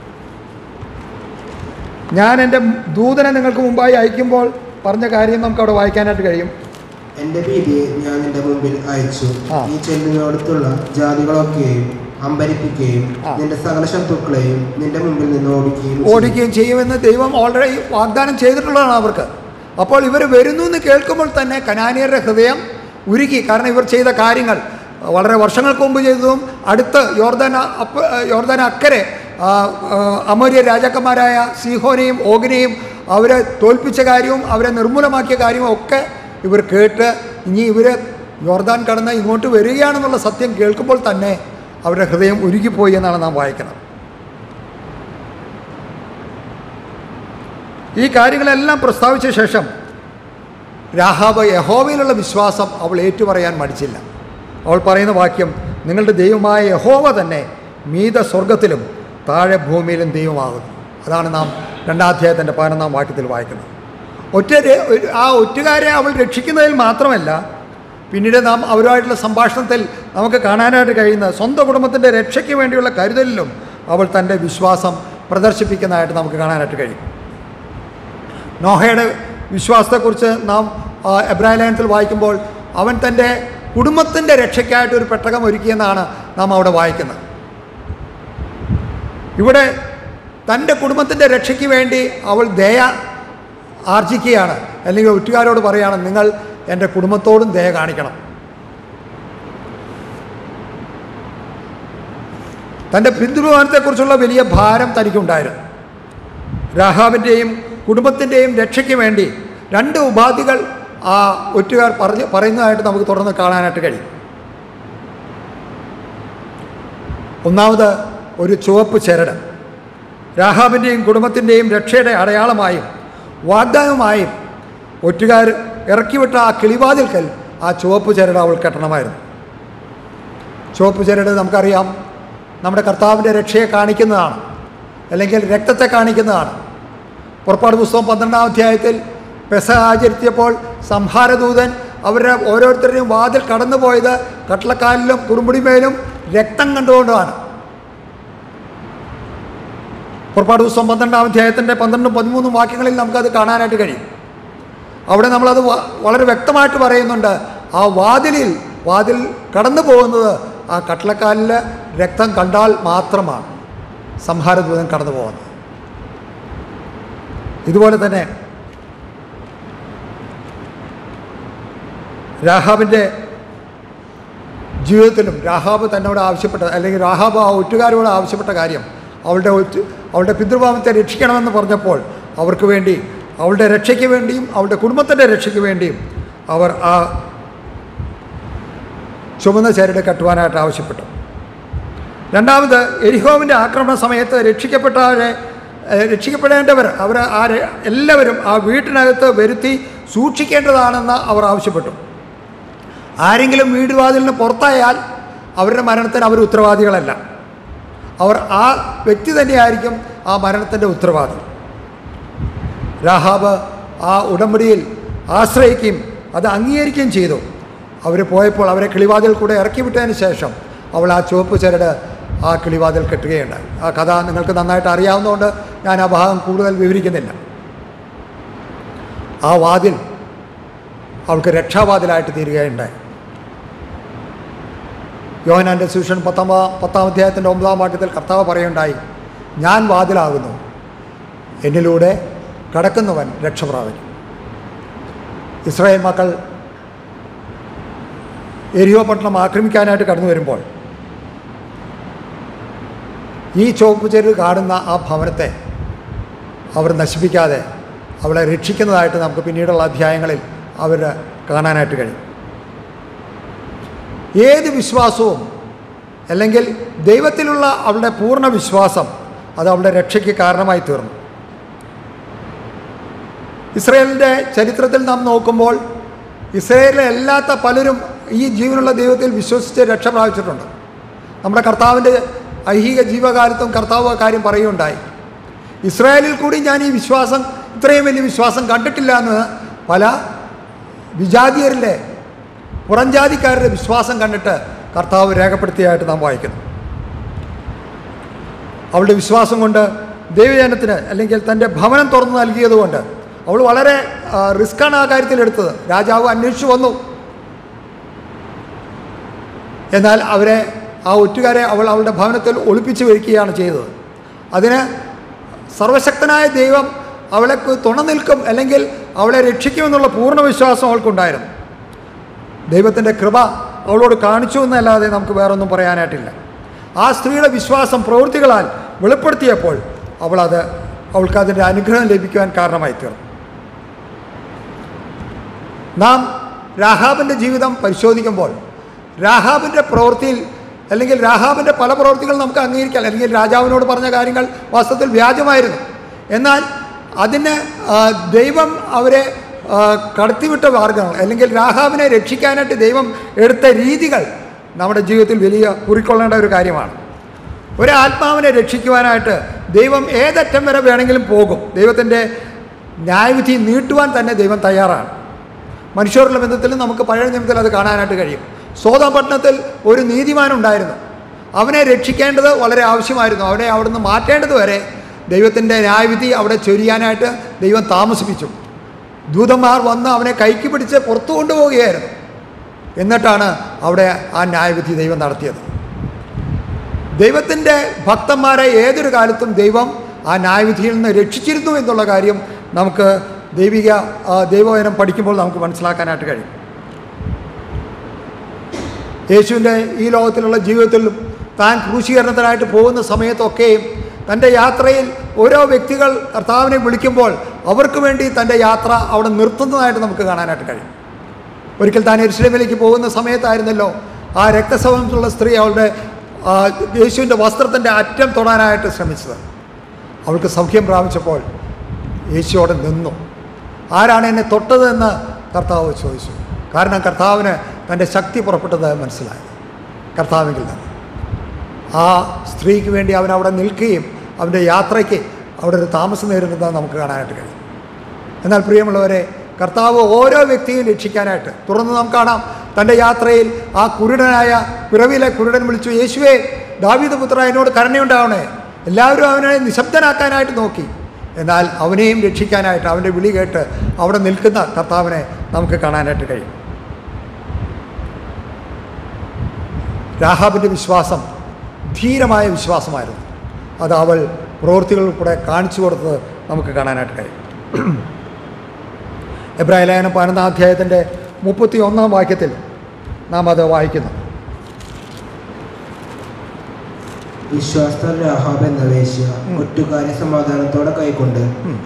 ഞാൻ എൻ്റെ ദൂതനെ നിങ്ങൾക്ക് മുമ്പായി അയക്കുമ്പോൾ പറഞ്ഞ കാര്യം നമുക്ക് അവിടെ വായിക്കാനായിട്ട് കഴിയും. എന്റെ ഭീതിയെ ഞാൻ നിന്റെ മുമ്പിൽ അയച്ചു, നീ ചെല്ലുന്നിടത്തുള്ള ജാതികളൊക്കെയും അമ്പരിപ്പിക്കുകയും നിന്റെ സകല ശത്രുക്കളെയും നിന്റെ മുമ്പിൽ നിന്ന് ഓടിക്കുകയും ചെയ്യുമെന്ന് ദൈവം ഓൾറെഡി വാഗ്ദാനം ചെയ്തിട്ടുള്ളതാണ് അവർക്ക്. അപ്പോൾ ഇവർ വരുന്നു എന്ന് കേൾക്കുമ്പോൾ തന്നെ കനാന്യരുടെ ഹൃദയം ഉരുകി. കാരണം ഇവർ ചെയ്ത കാര്യങ്ങൾ വളരെ വർഷങ്ങൾക്ക് മുമ്പ് ചെയ്തതും അടുത്ത് യോർദാൻ അക്കരെ അമോര്യ രാജാക്കന്മാരായ സീഹോനെയും ഓഗിനെയും അവരെ തോൽപ്പിച്ച കാര്യവും അവരെ നിർമൂലമാക്കിയ കാര്യവും ഒക്കെ ഇവർ കേട്ട് ഇനി ഇവർ യോർദാൻ കടന്ന് ഇങ്ങോട്ട് വരികയാണെന്നുള്ള സത്യം കേൾക്കുമ്പോൾ തന്നെ അവരുടെ ഹൃദയം ഉരുകിപ്പോയി എന്നാണ് നാം വായിക്കുന്നത്. ഈ കാര്യങ്ങളെല്ലാം പ്രസ്താവിച്ച ശേഷം രാഹാബ് യഹോവയിലുള്ള വിശ്വാസം അവൾ ഏറ്റുപറയാൻ മടിച്ചില്ല. അവൾ പറയുന്ന വാക്യം, നിങ്ങളുടെ ദൈവമായ യഹോവ തന്നെ മീത സ്വർഗത്തിലും താഴെ ഭൂമിയിലും ദൈവമാകുന്നു. അതാണ് നാം 2-ാം അധ്യായത്തിൻ്റെ 11-ാം വാക്യത്തിൽ വായിക്കുന്നത്. ഒറ്റുകാരെ അവൾ രക്ഷിക്കുന്നതിൽ മാത്രമല്ല, പിന്നീട് നാം അവരുമായിട്ടുള്ള സംഭാഷണത്തിൽ നമുക്ക് കാണാനായിട്ട് കഴിയുന്ന സ്വന്തം കുടുംബത്തിൻ്റെ രക്ഷയ്ക്ക് വേണ്ടിയുള്ള കരുതലിലും അവൾ തൻ്റെ വിശ്വാസം പ്രദർശിപ്പിക്കുന്നതായിട്ട് നമുക്ക് കാണാനായിട്ട് കഴിയും. നോഹയുടെ വിശ്വാസത്തെക്കുറിച്ച് നാം എബ്രായ ലേഖനത്തിൽ വായിക്കുമ്പോൾ അവൻ തൻ്റെ കുടുംബത്തിൻ്റെ രക്ഷയ്ക്കായിട്ട് ഒരു പെട്ടകം ഒരുക്കിയെന്നാണ് നാം അവിടെ വായിക്കുന്നത്. ഇവിടെ തൻ്റെ കുടുംബത്തിൻ്റെ രക്ഷയ്ക്ക് വേണ്ടി അവൾ ദയ ആർജിക്കുകയാണ്. അല്ലെങ്കിൽ ഒറ്റുകാരോട് പറയുകയാണ്, നിങ്ങൾ എൻ്റെ കുടുംബത്തോടും ദയ കാണിക്കണം. തൻ്റെ പിതൃഭവനത്തെക്കുറിച്ചുള്ള വലിയ ഭാരം തനിക്കുണ്ടായിരുന്നു. രാഹാബിൻ്റെയും കുടുംബത്തിൻ്റെയും രക്ഷയ്ക്ക് വേണ്ടി 2 ഉപാധികൾ ആ ഒറ്റുകാർ പറയുന്നതായിട്ട് നമുക്ക് തുടർന്ന് കാണാനായിട്ട് കഴിയും. ഒന്നാമത് ഒരു ചുവപ്പ് ചരട് രാഹാബിൻ്റെയും കുടുംബത്തിൻ്റെയും രക്ഷയുടെ അടയാളമായും വാഗ്ദാനമായും ഒറ്റുകാർ ഇറക്കിവിട്ട ആ കിളിവാതിൽക്കൽ ആ ചുവപ്പ് ചരട് അവൾ കെട്ടണമായിരുന്നു. ചുവപ്പ് ചരട് നമുക്കറിയാം, നമ്മുടെ കർത്താവിൻ്റെ രക്ഷയെ കാണിക്കുന്നതാണ്, അല്ലെങ്കിൽ രക്തത്തെ കാണിക്കുന്നതാണ്. പുറപ്പാട് പുസ്തകം 12-ാം അധ്യായത്തിൽ പെസഹ ആചരിച്ചപ്പോൾ സംഹാരദൂതൻ അവരുടെ ഓരോരുത്തരുടെയും വാതിൽ കടന്നു പോയത് കട്ടളക്കാലിലും കുറുമ്പുടിമേലും രക്തം കണ്ടുകൊണ്ടാണ്. പുറപ്പാട് പുസ്തകം 12-ാം അധ്യായത്തിൻ്റെ 12-13 വാക്യങ്ങളിൽ നമുക്കത് കാണാനായിട്ട് കഴിയും. അവിടെ നമ്മളത് വളരെ വ്യക്തമായിട്ട് പറയുന്നുണ്ട്. ആ വാതിൽ കടന്നു പോകുന്നത് ആ കട്ടളക്കാലിൽ രക്തം കണ്ടാൽ മാത്രമാണ് സംഹാരദൂതൻ കടന്നു പോകുന്നത്. ഇതുപോലെ തന്നെ രാഹാബിൻ്റെ ജീവിതത്തിലും രാഹാബ് തന്നോട് ആവശ്യപ്പെട്ട, അല്ലെങ്കിൽ രാഹാബ് ആ ഒറ്റുകാരോട് ആവശ്യപ്പെട്ട കാര്യം, അവളുടെ പിതൃഭവനത്തെ രക്ഷിക്കണമെന്ന് പറഞ്ഞപ്പോൾ അവർക്ക് വേണ്ടി, അവളുടെ രക്ഷയ്ക്ക് വേണ്ടിയും അവളുടെ കുടുംബത്തിൻ്റെ രക്ഷയ്ക്ക് വേണ്ടിയും അവർ ആ ചുമന്ന ചരട് കെട്ടുവാനായിട്ട് ആവശ്യപ്പെട്ടു. രണ്ടാമത് എരിഹോവിൻ്റെ ആക്രമണ സമയത്ത് രക്ഷിക്കപ്പെടേണ്ടവർ എല്ലാവരും ആ വീട്ടിനകത്ത് വരുത്തി സൂക്ഷിക്കേണ്ടതാണെന്ന് അവർ ആവശ്യപ്പെട്ടു. ആരെങ്കിലും വീടുവാതിലിന് പുറത്തായാൽ അവരുടെ മരണത്തിന് അവർ ഉത്തരവാദികളല്ല. ആ വ്യക്തി തന്നെയായിരിക്കും ആ മരണത്തിൻ്റെ ഉത്തരവാദി. രാഹാബ് ആ ഉടമ്പടിയിൽ ആശ്രയിക്കുകയും അത് അംഗീകരിക്കുകയും ചെയ്തു. അവർ പോയപ്പോൾ അവരെ കിളിവാതിൽ കൂടെ ഇറക്കി വിട്ടതിന് ശേഷം അവൾ ആ ചുവപ്പ് ചരട് ആ കിളിവാതിൽ കെട്ടുകയുണ്ടായി. ആ കഥ നിങ്ങൾക്ക് നന്നായിട്ട് അറിയാവുന്നതുകൊണ്ട് ഞാൻ ആ ഭാഗം കൂടുതൽ വിവരിക്കുന്നില്ല. ആ വാതിൽ അവൾക്ക് രക്ഷാവാതിലായിട്ട് തീരുകയുണ്ടായി. യോഹന്നാൻ്റെ സുവിശേഷം 10-ാം അധ്യായത്തിൻ്റെ 9-ാം വാക്യത്തിൽ കർത്താവ് പറയുണ്ടായി, ഞാൻ വാതിലാകുന്നു, എന്നിലൂടെ കടക്കുന്നവൻ രക്ഷ പ്രാപിക്കും. ഇസ്രായേൽ മക്കൾ എരിഹോ പട്ടണം ആക്രമിക്കാനായിട്ട് കടന്നു വരുമ്പോൾ ഈ ചുവപ്പ് ചരട് കാണുന്ന ആ ഭവനത്തെ അവർ നശിപ്പിക്കാതെ അവളെ രക്ഷിക്കുന്നതായിട്ട് നമുക്ക് പിന്നീടുള്ള അധ്യായങ്ങളിൽ അവർ കാണാനായിട്ട് കഴിയും. ഏത് വിശ്വാസവും അല്ലെങ്കിൽ ദൈവത്തിലുള്ള അവളുടെ പൂർണ്ണ വിശ്വാസം അത് അവളുടെ രക്ഷയ്ക്ക് കാരണമായി തീർന്നു. ഇസ്രായേലിൻ്റെ ചരിത്രത്തിൽ നാം നോക്കുമ്പോൾ ഇസ്രായേലിലെ അല്ലാത്ത പലരും ഈ ജീവനുള്ള ദൈവത്തിൽ വിശ്വസിച്ച് രക്ഷ പ്രാപിച്ചിട്ടുണ്ട്. നമ്മുടെ കർത്താവിൻ്റെ ഐഹിക ജീവകാലത്തും കർത്താവ് കാര്യം പറയുകയുണ്ടായി. ഇസ്രായേലിൽ കൂടി ഞാൻ ഈ വിശ്വാസം, ഇത്രയും വലിയ വിശ്വാസം കണ്ടിട്ടില്ല എന്ന് പല വിജാതിയരിലെ പുറംജാതിക്കാരുടെ വിശ്വാസം കണ്ടിട്ട് കർത്താവ് രേഖപ്പെടുത്തിയായിട്ട് നാം വായിക്കുന്നു. അവളുടെ വിശ്വാസം കൊണ്ട് ദൈവജനത്തിന് അല്ലെങ്കിൽ തൻ്റെ ഭവനം തുറന്നു നൽകിയതുകൊണ്ട് അവൾ വളരെ റിസ്ക്കാണ് ആ കാര്യത്തിൽ എടുത്തത്. രാജാവ് അന്വേഷിച്ചു വന്നു. എന്നാൽ അവരെ, ആ ഒറ്റുകാരെ അവളുടെ ഭവനത്തിൽ ഒളിപ്പിച്ചു വയ്ക്കുകയാണ് ചെയ്തത്. അതിന് സർവശക്തനായ ദൈവം അവളെ തുണ നിൽക്കും അല്ലെങ്കിൽ അവളെ രക്ഷിക്കുമെന്നുള്ള പൂർണ്ണ വിശ്വാസം അവൾക്കുണ്ടായിരുന്നു. ദൈവത്തിൻ്റെ കൃപ അവളോട് കാണിച്ചു എന്നല്ലാതെ നമുക്ക് വേറൊന്നും പറയാനായിട്ടില്ല. ആ സ്ത്രീയുടെ വിശ്വാസം പ്രവൃത്തികളാൽ വെളിപ്പെടുത്തിയപ്പോൾ അവൾക്കതിൻ്റെ അനുഗ്രഹം ലഭിക്കുവാൻ കാരണമായി തീർന്നു. നാം രാഹാബിൻ്റെ ജീവിതം പരിശോധിക്കുമ്പോൾ രാഹാബിൻ്റെ പ്രവൃത്തിയിൽ അല്ലെങ്കിൽ രാഹാബിൻ്റെ പല പ്രവൃത്തികൾ നമുക്ക് അംഗീകരിക്കാം. അല്ലെങ്കിൽ രാജാവിനോട് പറഞ്ഞ കാര്യങ്ങൾ വാസ്തവത്തിൽ വ്യാജമായിരുന്നു. എന്നാൽ അതിന് ദൈവം അവരെ കടത്തിവിട്ട മാർഗങ്ങൾ അല്ലെങ്കിൽ രാഹാബിനെ രക്ഷിക്കാനായിട്ട് ദൈവം എടുത്ത രീതികൾ നമ്മുടെ ജീവിതത്തിൽ വലിയ കുറിക്കൊള്ളേണ്ട ഒരു കാര്യമാണ്. ഒരാത്മാവിനെ രക്ഷിക്കുവാനായിട്ട് ദൈവം ഏതറ്റം വരെ വേണമെങ്കിലും പോകും. ദൈവത്തിൻ്റെ ന്യായവിധി നീട്ടുവാൻ തന്നെ ദൈവം തയ്യാറാണ്. മനുഷ്യരുടെ ബന്ധത്തിൽ നമുക്ക് പഴയ നിയമത്തിൽ അത് കാണാനായിട്ട് കഴിയും. സോദോം പട്ടണത്തിൽ ഒരു നീതിമാനുണ്ടായിരുന്നു. അവനെ രക്ഷിക്കേണ്ടത് വളരെ ആവശ്യമായിരുന്നു. അവനെ അവിടുന്ന് മാറ്റേണ്ടത് വരെ ദൈവത്തിൻ്റെ ന്യായവിധി അവിടെ ചൊരിയാനായിട്ട് ദൈവം താമസിപ്പിച്ചു. ദൂതന്മാർ വന്ന് അവനെ കൈക്ക് പിടിച്ച് പുറത്തു കൊണ്ടുപോവുകയായിരുന്നു. എന്നിട്ടാണ് അവിടെ ആ ന്യായവിധി ദൈവം നടത്തിയത്. ദൈവത്തിൻ്റെ ഭക്തന്മാരെ ഏതൊരു കാലത്തും ദൈവം ആ ന്യായവിധിയിൽ നിന്ന് രക്ഷിച്ചിരുന്നു എന്നുള്ള കാര്യം നമുക്ക് ദൈവവചനം പഠിക്കുമ്പോൾ നമുക്ക് മനസ്സിലാക്കാനായിട്ട് കഴിയും. യേശുവിൻ്റെ ഈ ലോകത്തിലുള്ള ജീവിതത്തിലും താൻ ക്രൂശീകരണത്തിനായിട്ട് പോകുന്ന സമയത്തൊക്കെയും തൻ്റെ യാത്രയിൽ ഓരോ വ്യക്തികൾ കർത്താവിനെ വിളിക്കുമ്പോൾ അവർക്ക് വേണ്ടി തൻ്റെ യാത്ര അവിടെ നിർത്തുന്നതായിട്ട് നമുക്ക് കാണാനായിട്ട് കഴിയും. ഒരിക്കൽ താൻ യെരൂശലേമിലേക്ക് പോകുന്ന സമയത്തായിരുന്നല്ലോ ആ രക്തസ്രവമുള്ള സ്ത്രീ അവളുടെ യേശുവിൻ്റെ വസ്ത്രത്തിൻ്റെ അറ്റം തൊടാനായിട്ട് ശ്രമിച്ചത്. അവൾക്ക് സൗഖ്യം പ്രാപിച്ചപ്പോൾ യേശു അവിടെ നിന്നു. ആരാണ് എന്നെ തൊട്ടതെന്ന് കർത്താവ് ചോദിച്ചു. കാരണം കർത്താവിന് തൻ്റെ ശക്തി പുറപ്പെട്ടത് മനസ്സിലായി കർത്താവിൽ നിന്ന്. ആ സ്ത്രീക്ക് വേണ്ടി അവൻ അവിടെ നിൽക്കുകയും അവൻ്റെ യാത്രയ്ക്ക് അവിടെ ഒരു താമസം നേരിടുന്നത് നമുക്ക് കാണാനായിട്ട് കഴിയും. എന്നാൽ പ്രിയമുള്ളവരെ, കർത്താവ് ഓരോ വ്യക്തിയും രക്ഷിക്കാനായിട്ട് തുറന്ന് നാം കാണാം. തൻ്റെ യാത്രയിൽ ആ കുരുടനായ പിറവിയിലെ കുരുടൻ വിളിച്ചു, യേശുവേ ദാവീദ് പുത്ര, എന്നോട് കരുണയുണ്ടാവണേ. എല്ലാവരും അവനെ നിശബ്ദനാക്കാനായിട്ട് നോക്കി. എന്നാൽ അവനെയും രക്ഷിക്കാനായിട്ട് അവൻ്റെ വിളി കേട്ട് അവിടെ നിൽക്കുന്ന കർത്താവിനെ നമുക്ക് കാണാനായിട്ട് കഴിയും. രാഹാബിൻ്റെ വിശ്വാസം ധീരമായ വിശ്വാസമായിരുന്നു. അത് അവൾ പ്രവൃത്തികളിൽ കൂടെ കാണിച്ചു കൊടുത്തത് നമുക്ക് കാണാനായിട്ട് കഴിയും. എബ്രായ ലേഖനം 11-ാം അധ്യായത്തിൻ്റെ 31-ാം വാക്യത്തിൽ നാം അത് വായിക്കുന്നു. വിശ്വാസത്താൽ രാഹാബ് എന്ന വേശ്യ ഒറ്റുകാരെ സമാധാനത്തോടെ കൈക്കൊണ്ട്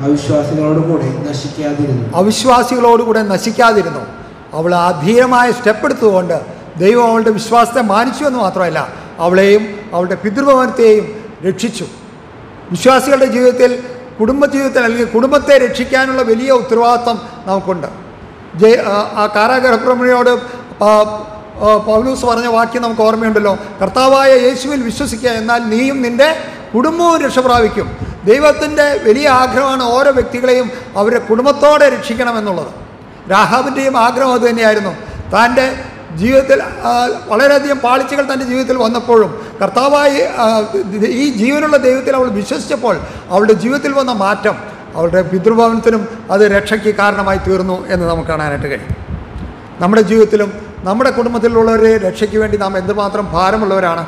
അവിശ്വാസികളോടുകൂടെ നശിക്കാതിരുന്നു. അവൾ ആ ധീരമായ സ്റ്റെപ്പ് എടുത്തുകൊണ്ട് ദൈവം അവളുടെ വിശ്വാസത്തെ മാനിച്ചു എന്ന് മാത്രമല്ല, അവളെയും അവളുടെ പിതൃഭവനത്തെയും രക്ഷിച്ചു. വിശ്വാസികളുടെ ജീവിതത്തിൽ, കുടുംബജീവിതത്തിൽ അല്ലെങ്കിൽ കുടുംബത്തെ രക്ഷിക്കാനുള്ള വലിയ ഉത്തരവാദിത്വം നമുക്കുണ്ട്. ആ കാരാഗൃഹപ്രമണിയോട് പൗലോസ് പറഞ്ഞ വാക്യം നമുക്ക് ഓർമ്മയുണ്ടല്ലോ, കർത്താവായ യേശുവിൽ വിശ്വസിക്കുക, എന്നാൽ നീയും നിൻ്റെ കുടുംബവും രക്ഷപ്രാപിക്കും. ദൈവത്തിൻ്റെ വലിയ ആഗ്രഹമാണ് ഓരോ വ്യക്തികളെയും അവരുടെ കുടുംബത്തോടെ രക്ഷിക്കണമെന്നുള്ളത്. രാഹാബിൻ്റെയും ആഗ്രഹം അത് തന്നെയായിരുന്നു. തൻ്റെ ജീവിതത്തിൽ വളരെയധികം പാളിച്ചകൾ തൻ്റെ ജീവിതത്തിൽ വന്നപ്പോഴും കർത്താവായി ഈ ജീവനുള്ള ദൈവത്തിൽ അവൾ വിശ്വസിച്ചപ്പോൾ അവളുടെ ജീവിതത്തിൽ വന്ന മാറ്റം അവളുടെ പിതൃഭവനത്തിനും അത് രക്ഷയ്ക്ക് കാരണമായി തീർന്നു എന്ന് നമുക്ക് കാണാനായിട്ട് കഴിയും. നമ്മുടെ ജീവിതത്തിലും നമ്മുടെ കുടുംബത്തിലുള്ളവരെ രക്ഷയ്ക്ക് വേണ്ടി നാം എന്തുമാത്രം ഭാരമുള്ളവരാണ്.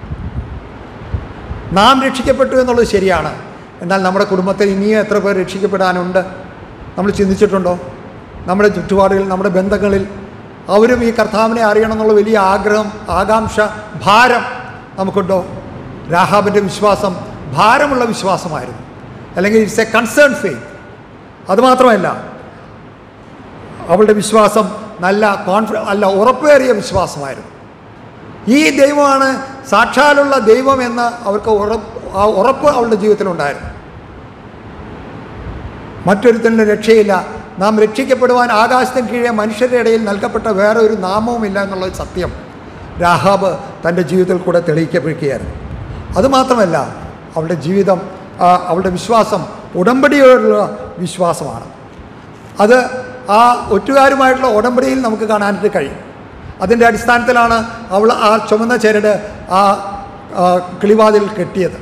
നാം രക്ഷിക്കപ്പെട്ടു എന്നുള്ളത് ശരിയാണ്. എന്നാൽ നമ്മുടെ കുടുംബത്തിൽ ഇനിയും എത്ര പേർ രക്ഷിക്കപ്പെടാനുണ്ട്? നമ്മൾ ചിന്തിച്ചിട്ടുണ്ടോ? നമ്മുടെ ചുറ്റുപാടുകളിൽ, നമ്മുടെ ബന്ധങ്ങളിൽ അവരും ഈ കർത്താവിനെ അറിയണം എന്നുള്ള വലിയ ആഗ്രഹം, ആകാംക്ഷ, ഭാരം നമുക്കുണ്ടോ? രാഹാബിൻ്റെ വിശ്വാസം ഭാരമുള്ള വിശ്വാസമായിരുന്നു, അല്ലെങ്കിൽ ഇറ്റ്സ് എ കൺസേൺ ഫെയ്ത്ത്. അതുമാത്രമല്ല, അവളുടെ വിശ്വാസം നല്ല ഉറപ്പേറിയ വിശ്വാസമായിരുന്നു. ഈ ദൈവമാണ് സാക്ഷാലുള്ള ദൈവം എന്ന് അവർക്ക് ഉറപ്പ് അവളുടെ ജീവിതത്തിലുണ്ടായിരുന്നു. മറ്റൊരുത്തൻ്റെ രക്ഷയില്ല, നാം രക്ഷിക്കപ്പെടുവാൻ ആകാശത്തിന് കീഴെ മനുഷ്യരുടെ ഇടയിൽ നൽകപ്പെട്ട വേറെ ഒരു നാമവുമില്ല എന്നുള്ള സത്യം രാഹാബ് തൻ്റെ ജീവിതത്തിൽ കൂടെ തെളിയിക്കപ്പെടുകയായിരുന്നു. അതുമാത്രമല്ല, അവളുടെ ജീവിതം, അവളുടെ വിശ്വാസം ഉടമ്പടിയോടുള്ള വിശ്വാസമാണ്. അത് ആ ഒറ്റുകാരുമായിട്ടുള്ള ഉടമ്പടിയിൽ നമുക്ക് കാണാനായിട്ട് കഴിയും. അതിൻ്റെ അടിസ്ഥാനത്തിലാണ് അവൾ ആ ചുമന്ന ചരട് ആ കിളിവാതിൽ കെട്ടിയത്.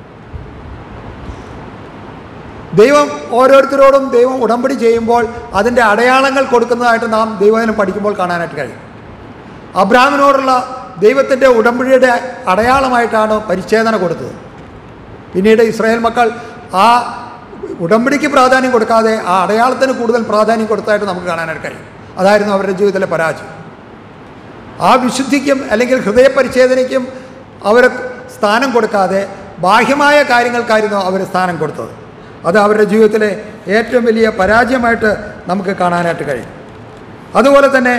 ദൈവം ഓരോരുത്തരോടും ദൈവം ഉടമ്പടി ചെയ്യുമ്പോൾ അതിൻ്റെ അടയാളങ്ങൾ കൊടുക്കുന്നതായിട്ട് നാം ദൈവവചനം പഠിക്കുമ്പോൾ കാണാനായിട്ട് കഴിയും. അബ്രാഹാമിനോടുള്ള ദൈവത്തിൻ്റെ ഉടമ്പടിയുടെ അടയാളമായിട്ടാണ് പരിച്ഛേദന കൊടുത്തത്. പിന്നീട് ഇസ്രായേൽ മക്കൾ ആ ഉടമ്പടിക്ക് പ്രാധാന്യം കൊടുക്കാതെ ആ അടയാളത്തിന് കൂടുതൽ പ്രാധാന്യം കൊടുത്തതായിട്ട് നമുക്ക് കാണാനായിട്ട് കഴിയും. അതായിരുന്നു അവരുടെ ജീവിതത്തിലെ പരാജയം. ആ വിശുദ്ധിക്കും അല്ലെങ്കിൽ ഹൃദയപരിച്ഛേദനയ്ക്കും അവർ സ്ഥാനം കൊടുക്കാതെ ബാഹ്യമായ കാര്യങ്ങൾക്കായിരുന്നു അവർ സ്ഥാനം കൊടുത്തത്. അത് അവരുടെ ജീവിതത്തിലെ ഏറ്റവും വലിയ പരാജയമായിട്ട് നമുക്ക് കാണാനായിട്ട് കഴിയും. അതുപോലെ തന്നെ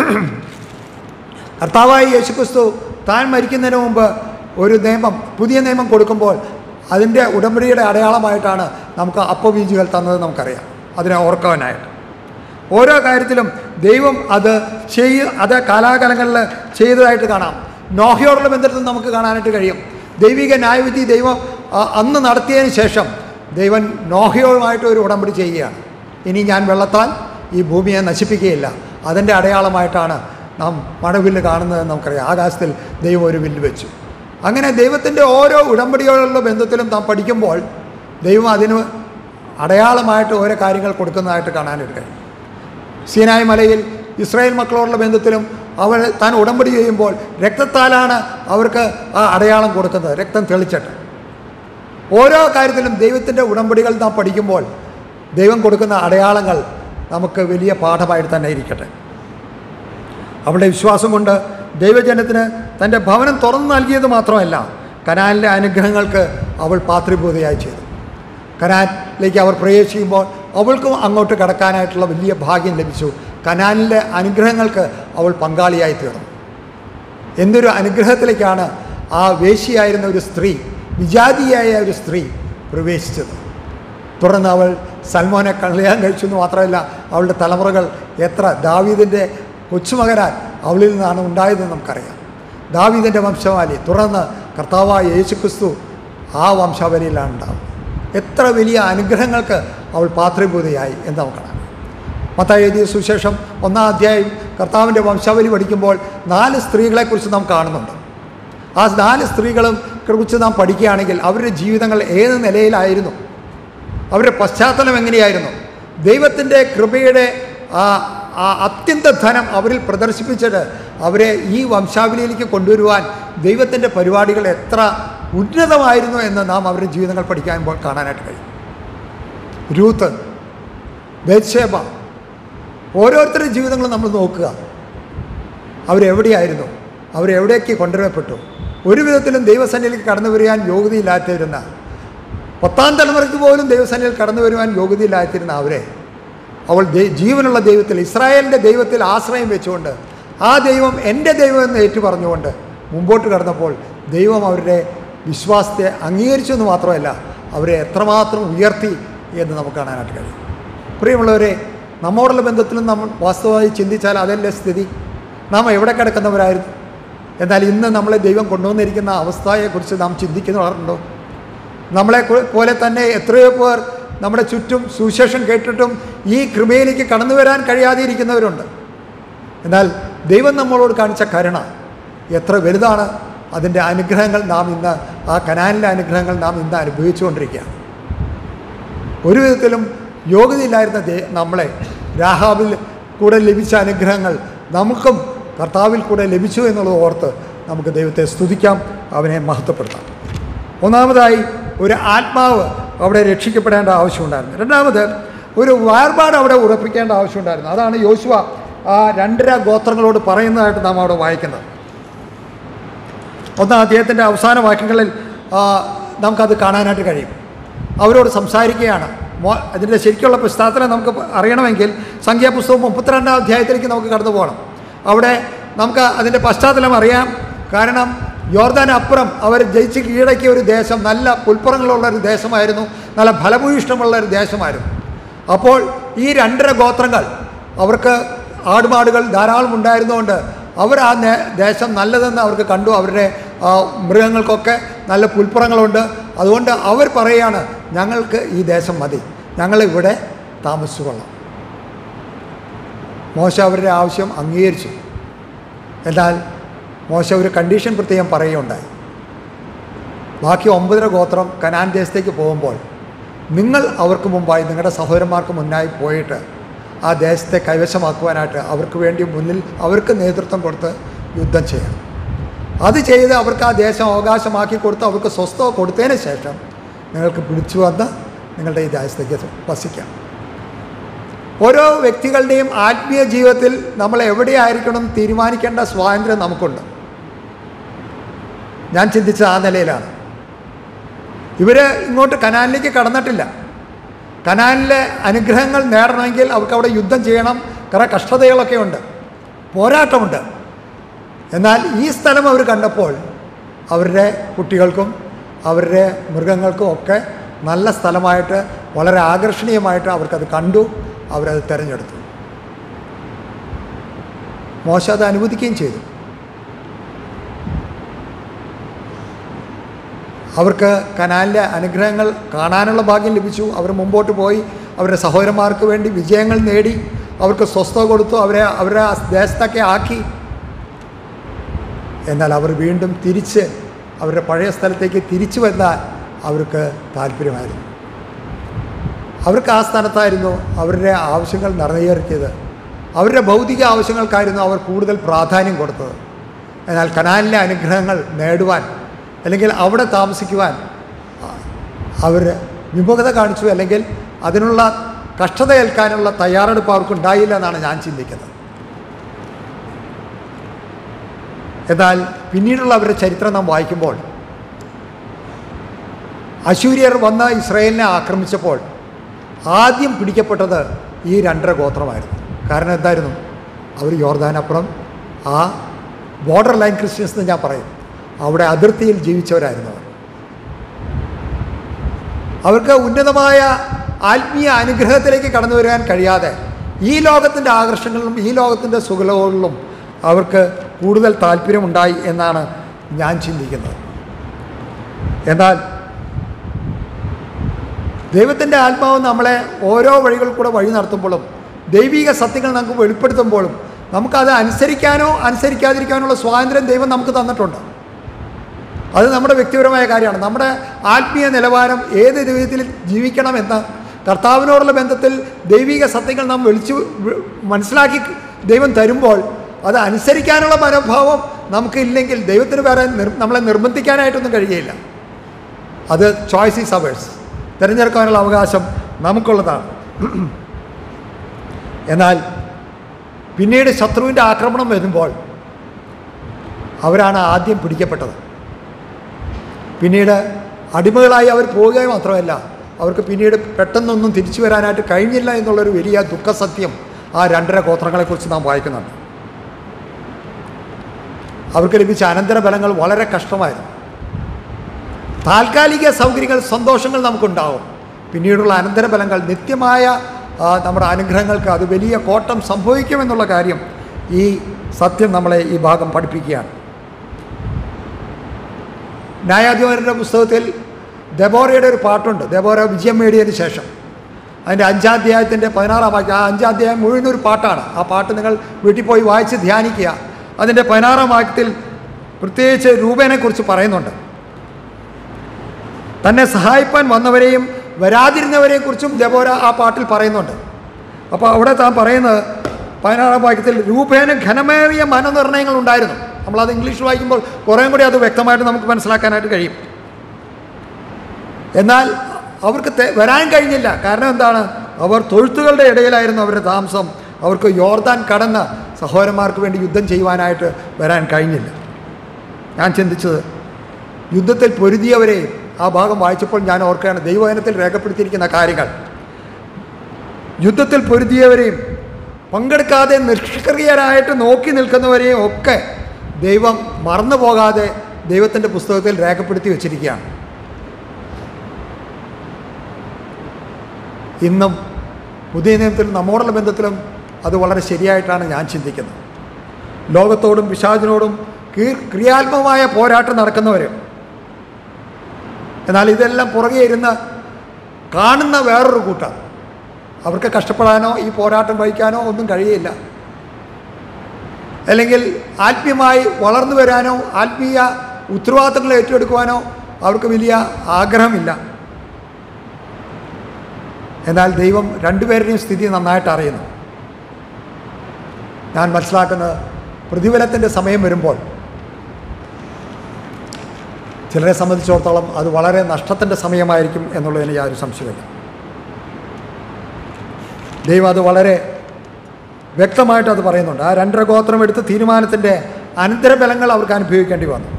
കർത്താവായ യേശുക്രിസ്തു താൻ മരിക്കുന്നതിന് മുമ്പ് ഒരു നിയമം, പുതിയ നിയമം കൊടുക്കുമ്പോൾ അതിൻ്റെ ഉടമ്പടിയുടെ അടയാളമായിട്ടാണ് നമുക്ക് അപ്പവീജികൾ തന്നത് നമുക്കറിയാം. അതിനെ ഓർക്കാനായിട്ട് ഓരോ കാര്യത്തിലും ദൈവം അത് കാലാകാലങ്ങളിൽ ചെയ്തതായിട്ട് കാണാം. നോഹയോടുള്ള ബന്ധത്തിൽ നമുക്ക് കാണാനായിട്ട് കഴിയും. ദൈവിക ന്യായവിധി ദൈവം അന്ന് നടത്തിയതിന് ശേഷം ദൈവൻ നോഹയോടുമായിട്ട് ഒരു ഉടമ്പടി ചെയ്യുകയാണ്. ഇനി ഞാൻ വെള്ളത്താൽ ഈ ഭൂമിയെ നശിപ്പിക്കുകയില്ല. അതിൻ്റെ അടയാളമായിട്ടാണ് നാം മഴവില്ല് കാണുന്നതെന്ന് നമുക്കറിയാം. ആകാശത്തിൽ ദൈവം ഒരു വില്ല് വെച്ചു. അങ്ങനെ ദൈവത്തിൻ്റെ ഓരോ ഉടമ്പടിയോടുള്ള ബന്ധത്തിലും നാം പഠിക്കുമ്പോൾ ദൈവം അതിന് അടയാളമായിട്ട് ഓരോ കാര്യങ്ങൾ കൊടുക്കുന്നതായിട്ട് കാണാനായിട്ട് കഴിയും. സീനായ് മലയിൽ ഇസ്രായേൽ മക്കളോടുള്ള ബന്ധത്തിലും അവർ താൻ ഉടമ്പടി ചെയ്യുമ്പോൾ രക്തത്താലാണ് അവർക്ക് ആ അടയാളം കൊടുക്കുന്നത്, രക്തം തെളിച്ചിട്ട്. ഓരോ കാര്യത്തിലും ദൈവത്തിൻ്റെ ഉടമ്പടികൾ നാം പഠിക്കുമ്പോൾ ദൈവം കൊടുക്കുന്ന അടയാളങ്ങൾ നമുക്ക് വലിയ പാഠമായിട്ട് തന്നെ ഇരിക്കട്ടെ. അവളുടെ വിശ്വാസം കൊണ്ട് ദൈവജനത്തിന് തൻ്റെ ഭവനം തുറന്നു നൽകിയത് മാത്രമല്ല, കനാനിലെ അനുഗ്രഹങ്ങൾക്ക് അവൾ പാത്രീഭൂതയായി ചെയ്തു. കനാനിലേക്ക് അവർ പ്രവേശിക്കുമ്പോൾ അവൾക്കും അങ്ങോട്ട് കടക്കാനായിട്ടുള്ള വലിയ ഭാഗ്യം ലഭിച്ചു. കനാനിലെ അനുഗ്രഹങ്ങൾക്ക് അവൾ പങ്കാളിയായി തീർന്നു. എന്തൊരു അനുഗ്രഹത്തിലേക്കാണ് ആ വേശ്യയായിരുന്ന ഒരു സ്ത്രീ, വിജാതിയായ ഒരു സ്ത്രീ പ്രവേശിച്ചത്. തുടർന്ന് അവൾ സൽമോനെ കല്യാണം കഴിച്ചു എന്ന് മാത്രമല്ല, അവളുടെ തലമുറകൾ എത്ര ദാവീദിൻ്റെ കൊച്ചുമകനാൻ അവളിൽ നിന്നാണ് ഉണ്ടായതെന്ന് നമുക്കറിയാം. ദാവീദിൻ്റെ വംശവാലി, തുടർന്ന് കർത്താവായ യേശുക്രിസ്തു ആ വംശാവലിയിലാണ് ഉണ്ടാവുന്നത്. എത്ര വലിയ അനുഗ്രഹങ്ങൾക്ക് അവൾ പാത്രീഭൂതയായി എന്ന് നമുക്ക് കാണാം. മത്തായി എഴുതിയ സുവിശേഷം 1-ാം അധ്യായം കർത്താവിൻ്റെ വംശാവലി പഠിക്കുമ്പോൾ 4 സ്ത്രീകളെക്കുറിച്ച് നാം കാണുന്നുണ്ട്. ആ 4 സ്ത്രീകളും കുറിച്ച് നാം പഠിക്കുകയാണെങ്കിൽ അവരുടെ ജീവിതങ്ങൾ ഏത് നിലയിലായിരുന്നു, അവരുടെ പശ്ചാത്തലം എങ്ങനെയായിരുന്നു, ദൈവത്തിൻ്റെ കൃപയുടെ അത്യന്ത ധനം അവരിൽ പ്രദർശിപ്പിച്ചിട്ട് അവരെ ഈ വംശാവലിയിലേക്ക് കൊണ്ടുവരുവാൻ ദൈവത്തിൻ്റെ പരിപാടികൾ എത്ര ഉന്നതമായിരുന്നു എന്ന് നാം അവരുടെ ജീവിതങ്ങൾ പഠിക്കുമ്പോൾ കാണാനായിട്ട് കഴിയും. രൂത്ത്, ബേത്ശേബ, ഓരോരുത്തരുടെ ജീവിതങ്ങൾ നമ്മൾ നോക്കുക. അവരെവിടെയായിരുന്നു, അവരെവിടേക്ക് കൊണ്ടുവരപ്പെട്ടു. ഒരു വിധത്തിലും ദൈവസന്നിധിയിലേക്ക് കടന്നു വരുവാൻ യോഗ്യതയില്ലാത്തിരുന്ന, 10-ാം തലമുറയ്ക്ക് പോലും ദൈവസന്നിധിയിൽ കടന്നു വരുവാൻ യോഗ്യതയില്ലാത്തിരുന്ന അവരെ അവൾ ജീവനുള്ള ദൈവത്തിൽ, ഇസ്രായേലിൻ്റെ ദൈവത്തിൽ ആശ്രയം വെച്ചുകൊണ്ട് ആ ദൈവം എൻ്റെ ദൈവം എന്ന് ഏറ്റു പറഞ്ഞുകൊണ്ട് മുമ്പോട്ട് കടന്നപ്പോൾ ദൈവം അവരുടെ വിശ്വാസത്തെ അംഗീകരിച്ചു എന്ന് മാത്രമല്ല, അവരെ എത്രമാത്രം ഉയർത്തി എന്ന് നമുക്ക് കാണാനായിട്ട് കഴിയും. പ്രിയമുള്ളവരെ, നമ്മോടുള്ള ബന്ധത്തിലും നമ്മൾ വാസ്തവമായി ചിന്തിച്ചാൽ അതല്ലേ സ്ഥിതി. നാം എവിടെ കിടക്കുന്നവരായിരുന്നു? എന്നാൽ ഇന്ന് നമ്മളെ ദൈവം കൊണ്ടുവന്നിരിക്കുന്ന അവസ്ഥയെക്കുറിച്ച് നാം ചിന്തിക്കുന്നുണ്ടോ? നമ്മളെ പോലെ തന്നെ എത്രയോ പേർ നമ്മുടെ ചുറ്റും സുവിശേഷം കേട്ടിട്ടും ഈ കൃപയിലേക്ക് കടന്നു വരാൻ കഴിയാതെ ഇരിക്കുന്നവരുണ്ട്. എന്നാൽ ദൈവം നമ്മളോട് കാണിച്ച കരുണ എത്ര വലുതാണ്. അതിൻ്റെ അനുഗ്രഹങ്ങൾ നാം ഇന്ന്, ആ കനാനിലെ അനുഗ്രഹങ്ങൾ നാം ഇന്ന് അനുഭവിച്ചുകൊണ്ടിരിക്കുകയാണ്. ഒരു വിധത്തിലും യോഗ്യതയില്ലായിരുന്ന നമ്മളെ രാഹാബിൽ കൂടെ ലഭിച്ച അനുഗ്രഹങ്ങൾ നമുക്കും കർത്താവിൽ കൂടെ ലഭിച്ചു എന്നുള്ളത് ഓർത്ത് നമുക്ക് ദൈവത്തെ സ്തുതിക്കാം, അവനെ മഹത്വപ്പെടുത്താം. ഒന്നാമതായി, ഒരു ആത്മാവ് അവിടെ രക്ഷിക്കപ്പെടേണ്ട ആവശ്യമുണ്ടായിരുന്നു. രണ്ടാമത്, ഒരു വേർപാട് അവിടെ ഉറപ്പിക്കേണ്ട ആവശ്യമുണ്ടായിരുന്നു. അതാണ് യോശുവ ആ 2.5 ഗോത്രങ്ങളോട് പറയുന്നതായിട്ട് നാം അവിടെ വായിക്കുന്നത്. 1-ാം അധ്യായത്തിൻ്റെ അവസാന വാക്യങ്ങളിൽ നമുക്കത് കാണാനായിട്ട് കഴിയും. അവരോട് സംസാരിക്കുകയാണ്. അതിൻ്റെ ശരിക്കുള്ള പശ്ചാത്തലം നമുക്ക് അറിയണമെങ്കിൽ സംഖ്യാപുസ്തകം 32-ാം അധ്യായത്തിലേക്ക് നമുക്ക് കടന്നു പോകണം. അവിടെ നമുക്ക് അതിൻ്റെ പശ്ചാത്തലം അറിയാം. കാരണം യോർദാൻ അപ്പുറം അവർ ജയിച്ച് കീഴടക്കിയ ഒരു ദേശം നല്ല പുൽപ്പുറങ്ങളുള്ള ഒരു ദേശമായിരുന്നു, നല്ല ഫലഭൂയിഷ്ടമുള്ള ഒരു ദേശമായിരുന്നു. അപ്പോൾ ഈ 2.5 ഗോത്രങ്ങൾ അവർക്ക് ആടുമാടുകൾ ധാരാളം ഉണ്ടായിരുന്നുകൊണ്ട് അവർ ആ ദേശം നല്ലതെന്ന് അവർക്ക് കണ്ടു. അവരുടെ മൃഗങ്ങൾക്കൊക്കെ നല്ല പുൽപ്പുറങ്ങളുണ്ട്. അതുകൊണ്ട് അവർ പറയുകയാണ്, ഞങ്ങൾക്ക് ഈ ദേശം മതി, ഞങ്ങളിവിടെ താമസിച്ചു കൊള്ളാം. മോശ അവരുടെ ആവശ്യം അംഗീകരിച്ചു. എന്നാൽ മോശ ഒരു കണ്ടീഷൻ പ്രത്യേകം പറയുകയുണ്ടായി. ബാക്കി 9 ഗോത്രം കനാൻ ദേശത്തേക്ക് പോകുമ്പോൾ നിങ്ങൾ അവർക്ക് മുമ്പായി നിങ്ങളുടെ സഹോദരന്മാർക്ക് മുന്നായി പോയിട്ട് ആ ദേശത്തെ കൈവശമാക്കുവാനായിട്ട് അവർക്ക് വേണ്ടി മുന്നിൽ അവർക്ക് നേതൃത്വം കൊടുത്ത് യുദ്ധം ചെയ്യണം. അത് ചെയ്ത് അവർക്ക് ആ ദേശം അവകാശമാക്കി കൊടുത്ത് അവർക്ക് സ്വസ്ഥത കൊടുത്തതിന് ശേഷം നിങ്ങൾക്ക് പിടിച്ചു വന്ന് നിങ്ങളുടെ ഈ ദേശത്തേക്ക് വസിക്കാം. ഓരോ വ്യക്തികളുടെയും ആത്മീയ ജീവിതത്തിൽ നമ്മൾ എവിടെയായിരിക്കണം എന്ന് തീരുമാനിക്കേണ്ട സ്വാതന്ത്ര്യം നമുക്കുണ്ട്. ഞാൻ ചിന്തിച്ച ആ നിലയിലാണ്. ഇവർ ഇങ്ങോട്ട് കനാനിലേക്ക് കടന്നിട്ടില്ല. കനാനിലെ അനുഗ്രഹങ്ങൾ നേടണമെങ്കിൽ അവർക്ക് അവിടെ യുദ്ധം ചെയ്യണം. കുറേ കഷ്ടതകളൊക്കെ ഉണ്ട്, പോരാട്ടമുണ്ട്. എന്നാൽ ഈ സ്ഥലം അവർ കണ്ടപ്പോൾ അവരുടെ കുട്ടികൾക്കും അവരുടെ മൃഗങ്ങൾക്കും ഒക്കെ നല്ല സ്ഥലമായിട്ട് വളരെ ആകർഷണീയമായിട്ട് അവർക്കത് കണ്ടു. അവരത് തിരഞ്ഞെടുത്തു. മോശ അത് അനുവദിക്കുകയും ചെയ്തു. അവർക്ക് കനാലിലെ അനുഗ്രഹങ്ങൾ കാണാനുള്ള ഭാഗ്യം ലഭിച്ചു. അവർ മുമ്പോട്ട് പോയി അവരുടെ സഹോദരന്മാർക്ക് വേണ്ടി വിജയങ്ങൾ നേടി, അവർക്ക് സ്വസ്ഥത കൊടുത്തു, അവരുടെ ദേശത്തൊക്കെ ആക്കി. എന്നാൽ അവർ വീണ്ടും തിരിച്ച് അവരുടെ പഴയ സ്ഥലത്തേക്ക് തിരിച്ചു വന്നാൽ അവർക്ക് താല്പര്യമായിരുന്നു. അവർക്ക് ആ സ്ഥാനത്തായിരുന്നു അവരുടെ ആവശ്യങ്ങൾ നിറവേറ്റിയത്. അവരുടെ ഭൗതിക ആവശ്യങ്ങൾക്കായിരുന്നു അവർ കൂടുതൽ പ്രാധാന്യം കൊടുത്തത്. എന്നാൽ കനാലിലെ അനുഗ്രഹങ്ങൾ നേടുവാൻ അല്ലെങ്കിൽ അവിടെ താമസിക്കുവാൻ അവർ വിമുഖത കാണിച്ചു, അല്ലെങ്കിൽ അതിനുള്ള കഷ്ടത ഏൽക്കാനുള്ള തയ്യാറെടുപ്പ് അവർക്കുണ്ടായില്ല എന്നാണ് ഞാൻ ചിന്തിക്കുന്നത്. എന്നാൽ പിന്നീടുള്ള അവരുടെ ചരിത്രം നാം വായിക്കുമ്പോൾ അശൂര്യർ വന്ന് ഇസ്രായേലിനെ ആക്രമിച്ചപ്പോൾ ആദ്യം പിടിക്കപ്പെട്ടത് ഈ 2.5 ഗോത്രമായിരുന്നു. കാരണം എന്തായിരുന്നു? അവർ യോർദാനപ്പുറം ആ ബോർഡർ ലൈൻ ക്രിസ്ത്യൻസ് എന്ന് ഞാൻ പറയും, അവിടെ അതിർത്തിയിൽ ജീവിച്ചവരായിരുന്നു അവർ. അവർക്ക് ഉന്നതമായ ആത്മീയ അനുഗ്രഹത്തിലേക്ക് കടന്നു വരാൻ കഴിയാതെ ഈ ലോകത്തിൻ്റെ ആകർഷങ്ങളിലും ഈ ലോകത്തിൻ്റെ സുഖലകളിലും അവർക്ക് കൂടുതൽ താല്പര്യമുണ്ടായി എന്നാണ് ഞാൻ ചിന്തിക്കുന്നത്. എന്നാൽ ദൈവത്തിൻ്റെ ആത്മാവ് നമ്മളെ ഓരോ വഴികളിൽ കൂടെ വഴി നടത്തുമ്പോഴും ദൈവിക സത്യങ്ങൾ നമുക്ക് വെളിപ്പെടുത്തുമ്പോഴും നമുക്കത് അനുസരിക്കാനോ അനുസരിക്കാതിരിക്കാനുള്ള സ്വാതന്ത്ര്യം ദൈവം നമുക്ക് തന്നിട്ടുണ്ട്. അത് നമ്മുടെ വ്യക്തിപരമായ കാര്യമാണ്. നമ്മുടെ ആത്മീയ നിലവാരം ഏത് രീതിയിൽ ജീവിക്കണമെന്ന് കർത്താവിനോടുള്ള ബന്ധത്തിൽ ദൈവിക സത്യങ്ങൾ നാം മനസ്സിലാക്കി ദൈവം തരുമ്പോൾ അത് അനുസരിക്കാനുള്ള മനോഭാവം നമുക്കില്ലെങ്കിൽ ദൈവത്തിന് വേറെ നമ്മളെ നിർബന്ധിക്കാനായിട്ടൊന്നും കഴിയുകയില്ല. അത് ചോയ്സ് ഈസ് അവേഴ്സ്, തിരഞ്ഞെടുക്കാനുള്ള അവകാശം നമുക്കുള്ളതാണ്. എന്നാൽ പിന്നീട് ശത്രുവിൻ്റെ ആക്രമണം വരുമ്പോൾ അവരാണ് ആദ്യം പിടിക്കപ്പെട്ടത്. പിന്നീട് അടിമകളായി അവർ പോവുക മാത്രമല്ല, അവർക്ക് പിന്നീട് പെട്ടെന്നൊന്നും തിരിച്ചു വരാനായിട്ട് കഴിഞ്ഞില്ല എന്നുള്ളൊരു വലിയ ദുഃഖസത്യം ആ 2.5 ഗോത്രങ്ങളെക്കുറിച്ച് നാം വായിക്കുന്നുണ്ട്. അവർക്ക് ലഭിച്ച അനന്തരഫലങ്ങൾ വളരെ കഷ്ടമായിരുന്നു. താൽക്കാലിക സൗകര്യങ്ങൾ, സന്തോഷങ്ങൾ നമുക്കുണ്ടാവും. പിന്നീടുള്ള അനന്തരഫലങ്ങൾ, നിത്യമായ നമ്മുടെ അനുഗ്രഹങ്ങൾക്ക് അത് വലിയ കോട്ടം സംഭവിക്കുമെന്നുള്ള കാര്യം ഈ സത്യം നമ്മളെ ഈ ഭാഗം പഠിപ്പിക്കുകയാണ്. ന്യായാധിപരുടെ പുസ്തകത്തിൽ ദെബോറയുടെ ഒരു പാട്ടുണ്ട്. ദെബോറ വിജയം നേടിയതിന് ശേഷം അതിൻ്റെ 5-ാം അധ്യായത്തിൻ്റെ 16-ാം വാക്യം, ആ 5-ാം അധ്യായം മുഴുവനൊരു പാട്ടാണ്. ആ പാട്ട് നിങ്ങൾ വീട്ടിൽ പോയി വായിച്ച് ധ്യാനിക്കുക. അതിൻ്റെ 16-ാം വാക്യത്തിൽ പ്രത്യേകിച്ച് രൂപേനെക്കുറിച്ച് പറയുന്നുണ്ട്. തന്നെ സഹായിപ്പാൻ വന്നവരെയും വരാതിരുന്നവരെയും കുറിച്ചും ദെബോര ആ പാട്ടിൽ പറയുന്നുണ്ട്. അപ്പോൾ അവിടെ താൻ പറയുന്നത് 16-ാം വാക്യത്തിൽ രൂപേന് ഘനമേറിയ മനോനിർണയങ്ങൾ ഉണ്ടായിരുന്നു. നമ്മളത് ഇംഗ്ലീഷിൽ വായിക്കുമ്പോൾ കുറേയും കൂടി അത് വ്യക്തമായിട്ട് നമുക്ക് മനസ്സിലാക്കാനായിട്ട് കഴിയും. എന്നാൽ അവർക്ക് വരാൻ കഴിഞ്ഞില്ല. കാരണം എന്താണ്? അവർ തൊഴുത്തുകളുടെ ഇടയിലായിരുന്നു അവരുടെ താമസം. അവർക്ക് യോർദാൻ കടന്ന് സഹോദരന്മാർക്ക് വേണ്ടി യുദ്ധം ചെയ്യുവാനായിട്ട് വരാൻ കഴിഞ്ഞില്ല. ഞാൻ ചിന്തിച്ചത്, യുദ്ധത്തിൽ പൊരുതിയവരെയും ആ ഭാഗം വായിച്ചപ്പോൾ ഞാൻ ഓർക്കുകയാണ്, ദൈവവചനത്തിൽ രേഖപ്പെടുത്തിയിരിക്കുന്ന കാര്യങ്ങൾ. യുദ്ധത്തിൽ പൊരുതിയവരെയും പങ്കെടുക്കാതെ നിഷ്ക്രിയരായിട്ട് നോക്കി നിൽക്കുന്നവരെയും ഒക്കെ ദൈവം മറന്നു പോകാതെ ദൈവത്തിൻ്റെ പുസ്തകത്തിൽ രേഖപ്പെടുത്തി വച്ചിരിക്കുകയാണ്. ഇന്നും പുതിയ നിയമത്തിലും നമ്മോടുള്ള ബന്ധത്തിലും അത് വളരെ ശരിയായിട്ടാണ് ഞാൻ ചിന്തിക്കുന്നത്. ലോകത്തോടും പിശാചിനോടും ക്രിയാത്മകമായ പോരാട്ടം നടക്കുന്നവർ, എന്നാൽ ഇതെല്ലാം പുറകെ ഇരുന്ന് കാണുന്ന വേറൊരു കൂട്ടം, അവർക്ക് കഷ്ടപ്പെടാനോ ഈ പോരാട്ടം വഹിക്കാനോ ഒന്നും കഴിയില്ല. അല്ലെങ്കിൽ ആത്മീയമായി വളർന്നു വരാനോ ആത്മീയ ഉത്തരവാദിത്തങ്ങൾ ഏറ്റെടുക്കുവാനോ അവർക്ക് വലിയ ആഗ്രഹമില്ല. എന്നാൽ ദൈവം രണ്ടുപേരുടെയും സ്ഥിതി നന്നായിട്ട് അറിയുന്നു. ഞാൻ മനസ്സിലാക്കുന്നത് പ്രതിഫലത്തിൻ്റെ സമയം വരുമ്പോൾ ചിലരെ സംബന്ധിച്ചിടത്തോളം അത് വളരെ നഷ്ടത്തിൻ്റെ സമയമായിരിക്കും എന്നുള്ളതിന് യാതൊരു സംശയമില്ല. ദൈവം അത് വളരെ വ്യക്തമായിട്ട് അത് പറയുന്നുണ്ട്. ആ 2 ഗോത്രം എടുത്ത തീരുമാനത്തിൻ്റെ അനന്തരഫലങ്ങൾ അവർക്ക് അനുഭവിക്കേണ്ടി വന്നു.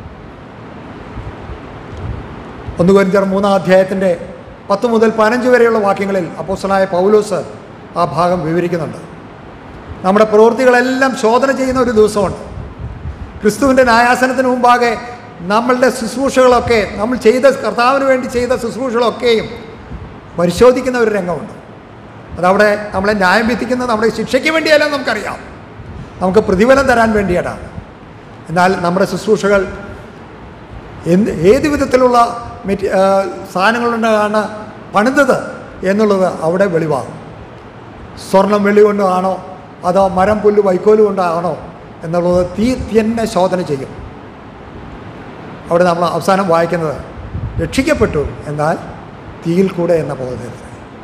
1 കൊരിന്ത്യർ 3-ാം അധ്യായത്തിൻ്റെ 10 മുതൽ 15 വരെയുള്ള വാക്യങ്ങളിൽ അപ്പോസ്തലനായ പൗലോസ് ആ ഭാഗം വിവരിക്കുന്നുണ്ട്. നമ്മുടെ പ്രവൃത്തികളെല്ലാം ശോധന ചെയ്യുന്ന ഒരു ദിവസമുണ്ട്. ക്രിസ്തുവിൻ്റെ ന്യായാസനത്തിന് മുമ്പാകെ നമ്മളുടെ ശുശ്രൂഷകളൊക്കെ, നമ്മൾ ചെയ്ത കർത്താവിന് വേണ്ടി ചെയ്ത ശുശ്രൂഷകളൊക്കെയും പരിശോധിക്കുന്ന ഒരു രംഗമുണ്ട്. അതവിടെ നമ്മളെ ന്യായം വിധിക്കുന്നത് നമ്മുടെ ശിക്ഷയ്ക്ക് വേണ്ടിയല്ല, നമുക്കറിയാം, നമുക്ക് പ്രതിഫലം തരാൻ വേണ്ടിയിട്ടാണ്. എന്നാൽ നമ്മുടെ ശുശ്രൂഷകൾ ഏത് വിധത്തിലുള്ള സാധനങ്ങളുണ്ടാണ് പണിതത് എന്നുള്ളത് അവിടെ വെളിവാകും. സ്വർണം വെള്ളി കൊണ്ടാണോ അതോ മരം പുല്ല് വൈക്കോല് കൊണ്ടാണോ എന്നുള്ളത് തീ തന്നെ ശോധന ചെയ്യും. അവിടെ നമ്മൾ അവസാനം വായിക്കുന്നത് രക്ഷിക്കപ്പെട്ടു എന്നാൽ തീയിൽ കൂടെ എന്ന ബോധത്തിൽ.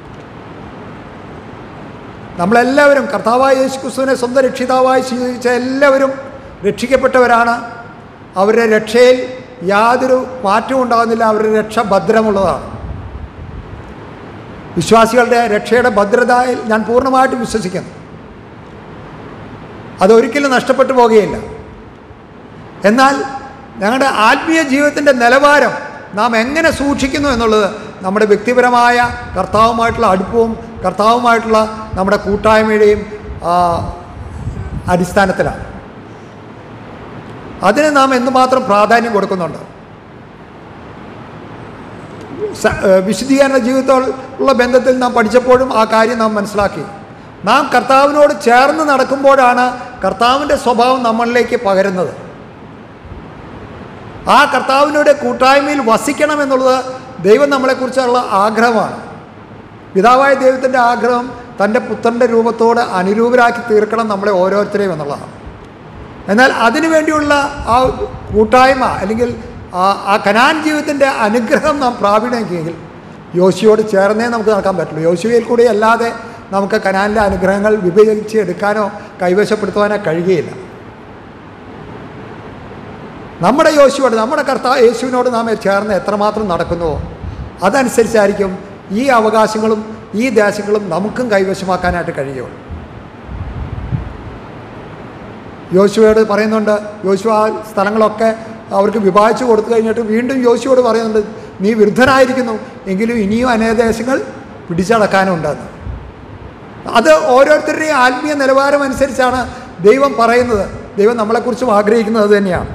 നമ്മളെല്ലാവരും കർത്താവായ യേശുക്രിസ്തുവിനെ സ്വന്തം രക്ഷിതാവായി സ്വീകരിച്ച എല്ലാവരും രക്ഷിക്കപ്പെട്ടവരാണ്. അവരുടെ രക്ഷയിൽ യാതൊരു മാറ്റവും ഉണ്ടാകുന്നില്ല. അവരുടെ രക്ഷ ഭദ്രമുള്ളതാണ്. വിശ്വാസികളുടെ രക്ഷയുടെ ഭദ്രതയിൽ ഞാൻ പൂർണ്ണമായിട്ടും വിശ്വസിക്കുന്നു. അതൊരിക്കലും നഷ്ടപ്പെട്ടു പോകുകയില്ല. എന്നാൽ ഞങ്ങളുടെ ആത്മീയ ജീവിതത്തിൻ്റെ നിലവാരം നാം എങ്ങനെ സൂക്ഷിക്കുന്നു എന്നുള്ളത് നമ്മുടെ വ്യക്തിപരമായ കർത്താവുമായിട്ടുള്ള അടുപ്പവും കർത്താവുമായിട്ടുള്ള നമ്മുടെ കൂട്ടായ്മയുടെയും അടിസ്ഥാനത്തിലാണ്. അതിന് നാം എന്തുമാത്രം പ്രാധാന്യം കൊടുക്കുന്നുണ്ട്. വിശുദ്ധീകരണ ജീവിതത്തോടുള്ള ബന്ധത്തിൽ നാം പഠിച്ചപ്പോഴും ആ കാര്യം നാം മനസ്സിലാക്കി. നാം കർത്താവിനോട് ചേർന്ന് നടക്കുമ്പോഴാണ് കർത്താവിൻ്റെ സ്വഭാവം നമ്മളിലേക്ക് പകരുന്നത്. ആ കർത്താവിനോട് കൂട്ടായ്മയിൽ വസിക്കണമെന്നുള്ളത് ദൈവം നമ്മളെക്കുറിച്ചുള്ള ആഗ്രഹമാണ്. പിതാവായ ദൈവത്തിൻ്റെ ആഗ്രഹം തൻ്റെ പുത്രൻ്റെ രൂപത്തോട് അനുരൂപരാക്കി തീർക്കണം നമ്മളെ ഓരോരുത്തരെയും എന്നുള്ളതാണ്. എന്നാൽ അതിനുവേണ്ടിയുള്ള ആ കൂട്ടായ്മ അല്ലെങ്കിൽ ആ കനാൻ ജീവിതത്തിൻ്റെ അനുഗ്രഹം നാം പ്രാപിക്കണമെങ്കിൽ യോശുവയോട് ചേർന്നേ നമുക്ക് നടക്കാൻ പറ്റുള്ളൂ. യോശുവയിൽ കൂടി അല്ലാതെ നമുക്ക് കനാനിലെ അനുഗ്രഹങ്ങൾ വിഭജിച്ച് എടുക്കാനോ കൈവശപ്പെടുത്തുവാനോ കഴിയുകയില്ല. നമ്മുടെ യോശുവോട്, നമ്മുടെ യേശുവിനോട് നാം ചേർന്ന് എത്രമാത്രം നടക്കുന്നുവോ അതനുസരിച്ചായിരിക്കും ഈ അവകാശങ്ങളും ഈ ദേശങ്ങളും നമുക്കും കൈവശമാക്കാനായിട്ട് കഴിയുള്ളൂ. യോശുവയോട് പറയുന്നുണ്ട്, യോശുവ ആ സ്ഥലങ്ങളൊക്കെ അവർക്ക് വിഭാഗിച്ചു കൊടുത്തു കഴിഞ്ഞിട്ട് വീണ്ടും യോശുവയോട് പറയുന്നുണ്ട്, നീ വൃദ്ധനായിരിക്കുന്നു എങ്കിലും ഇനിയും അനേക ദേശങ്ങൾ പിടിച്ചടക്കാനുണ്ടെന്ന്. അത് ഓരോരുത്തരുടെയും ആത്മീയ നിലവാരം അനുസരിച്ചാണ് ദൈവം പറയുന്നത്. ദൈവം നമ്മളെക്കുറിച്ചും ആഗ്രഹിക്കുന്നത് തന്നെയാണ്.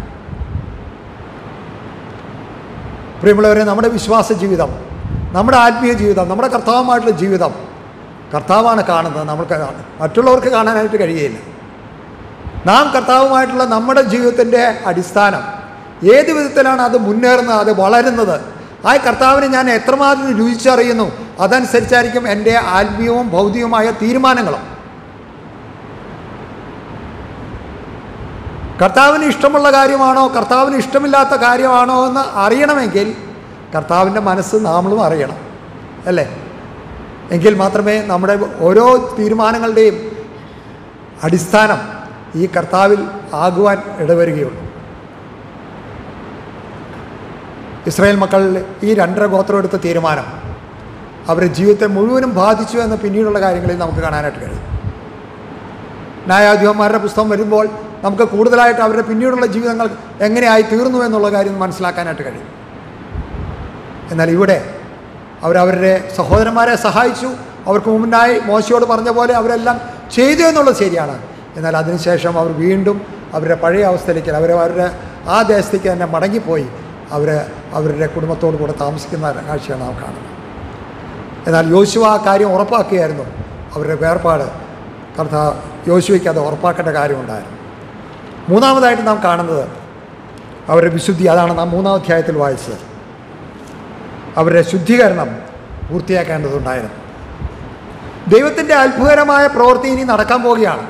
പ്രിയമുള്ളവരെ, നമ്മുടെ വിശ്വാസ ജീവിതം, നമ്മുടെ ആത്മീയ ജീവിതം, നമ്മുടെ കർത്താവുമായിട്ടുള്ള ജീവിതം കർത്താവാണ് കാണുന്നത്. നമ്മൾക്ക് മറ്റുള്ളവർക്ക് കാണാനായിട്ട് കഴിയുകയില്ല. നാം കർത്താവുമായിട്ടുള്ള നമ്മുടെ ജീവിതത്തിൻ്റെ അടിസ്ഥാനം ഏത് വിധത്തിലാണ് അത് മുന്നേറുന്നത്, അത് വളരുന്നത്, ആ കർത്താവിനെ ഞാൻ എത്രമാത്രം രുചിച്ചറിയുന്നു അതനുസരിച്ചായിരിക്കും എൻ്റെ ആത്മീയവും ഭൗതികവുമായ തീരുമാനങ്ങളും. കർത്താവിന് ഇഷ്ടമുള്ള കാര്യമാണോ കർത്താവിന് ഇഷ്ടമില്ലാത്ത കാര്യമാണോ എന്ന് അറിയണമെങ്കിൽ കർത്താവിൻ്റെ മനസ്സ് നമ്മളും അറിയണം, അല്ലേ? എങ്കിൽ മാത്രമേ നമ്മുടെ ഓരോ തീരുമാനങ്ങളുടെയും അടിസ്ഥാനം ഈ കർത്താവിൽ ആകുവാൻ ഇടവരികയുള്ളൂ. ഇസ്രായേൽ മക്കളിൽ ഈ 2 ഗോത്രം എടുത്ത തീരുമാനം അവരുടെ ജീവിതത്തെ മുഴുവനും ബാധിച്ചു എന്ന് പിന്നീടുള്ള കാര്യങ്ങളിൽ നമുക്ക് കാണാനായിട്ട് കഴിയും. ന്യായാധിപന്മാരുടെ പുസ്തകം വരുമ്പോൾ നമുക്ക് കൂടുതലായിട്ട് അവരുടെ പിന്നീടുള്ള ജീവിതങ്ങൾ എങ്ങനെയായി തീർന്നു എന്നുള്ള കാര്യം മനസ്സിലാക്കാനായിട്ട് കഴിയും. എന്നാൽ ഇവിടെ അവരവരുടെ സഹോദരന്മാരെ സഹായിച്ചു. അവർക്ക് മുമ്പിനായി മോശയോട് പറഞ്ഞ പോലെ അവരെല്ലാം ചെയ്തു എന്നുള്ളത് ശരിയാണ്. എന്നാൽ അതിനുശേഷം അവർ വീണ്ടും അവരുടെ പഴയ അവസ്ഥയിലേക്ക് അവരുടെ ആ ദേശത്തേക്ക് തന്നെ മടങ്ങിപ്പോയി അവരുടെ കുടുംബത്തോടു കൂടെ താമസിക്കുന്ന കാഴ്ചയാണ് നാം കാണുന്നത്. എന്നാൽ യോശുവ ആ കാര്യം ഉറപ്പാക്കുകയായിരുന്നു. അവരുടെ വേർപാട് യോശുവയ്ക്ക് അത് ഉറപ്പാക്കേണ്ട കാര്യമുണ്ടായിരുന്നു. മൂന്നാമതായിട്ട് നാം കാണുന്നത് അവരുടെ വിശുദ്ധി. അതാണ് നാം 3-ാം അധ്യായത്തിൽ വായിച്ചത്. അവരുടെ ശുദ്ധീകരണം പൂർത്തിയാക്കേണ്ടതുണ്ടായിരുന്നു. ദൈവത്തിൻ്റെ അത്ഭുതകരമായ പ്രവൃത്തി ഇനി നടക്കാൻ പോവുകയാണ്.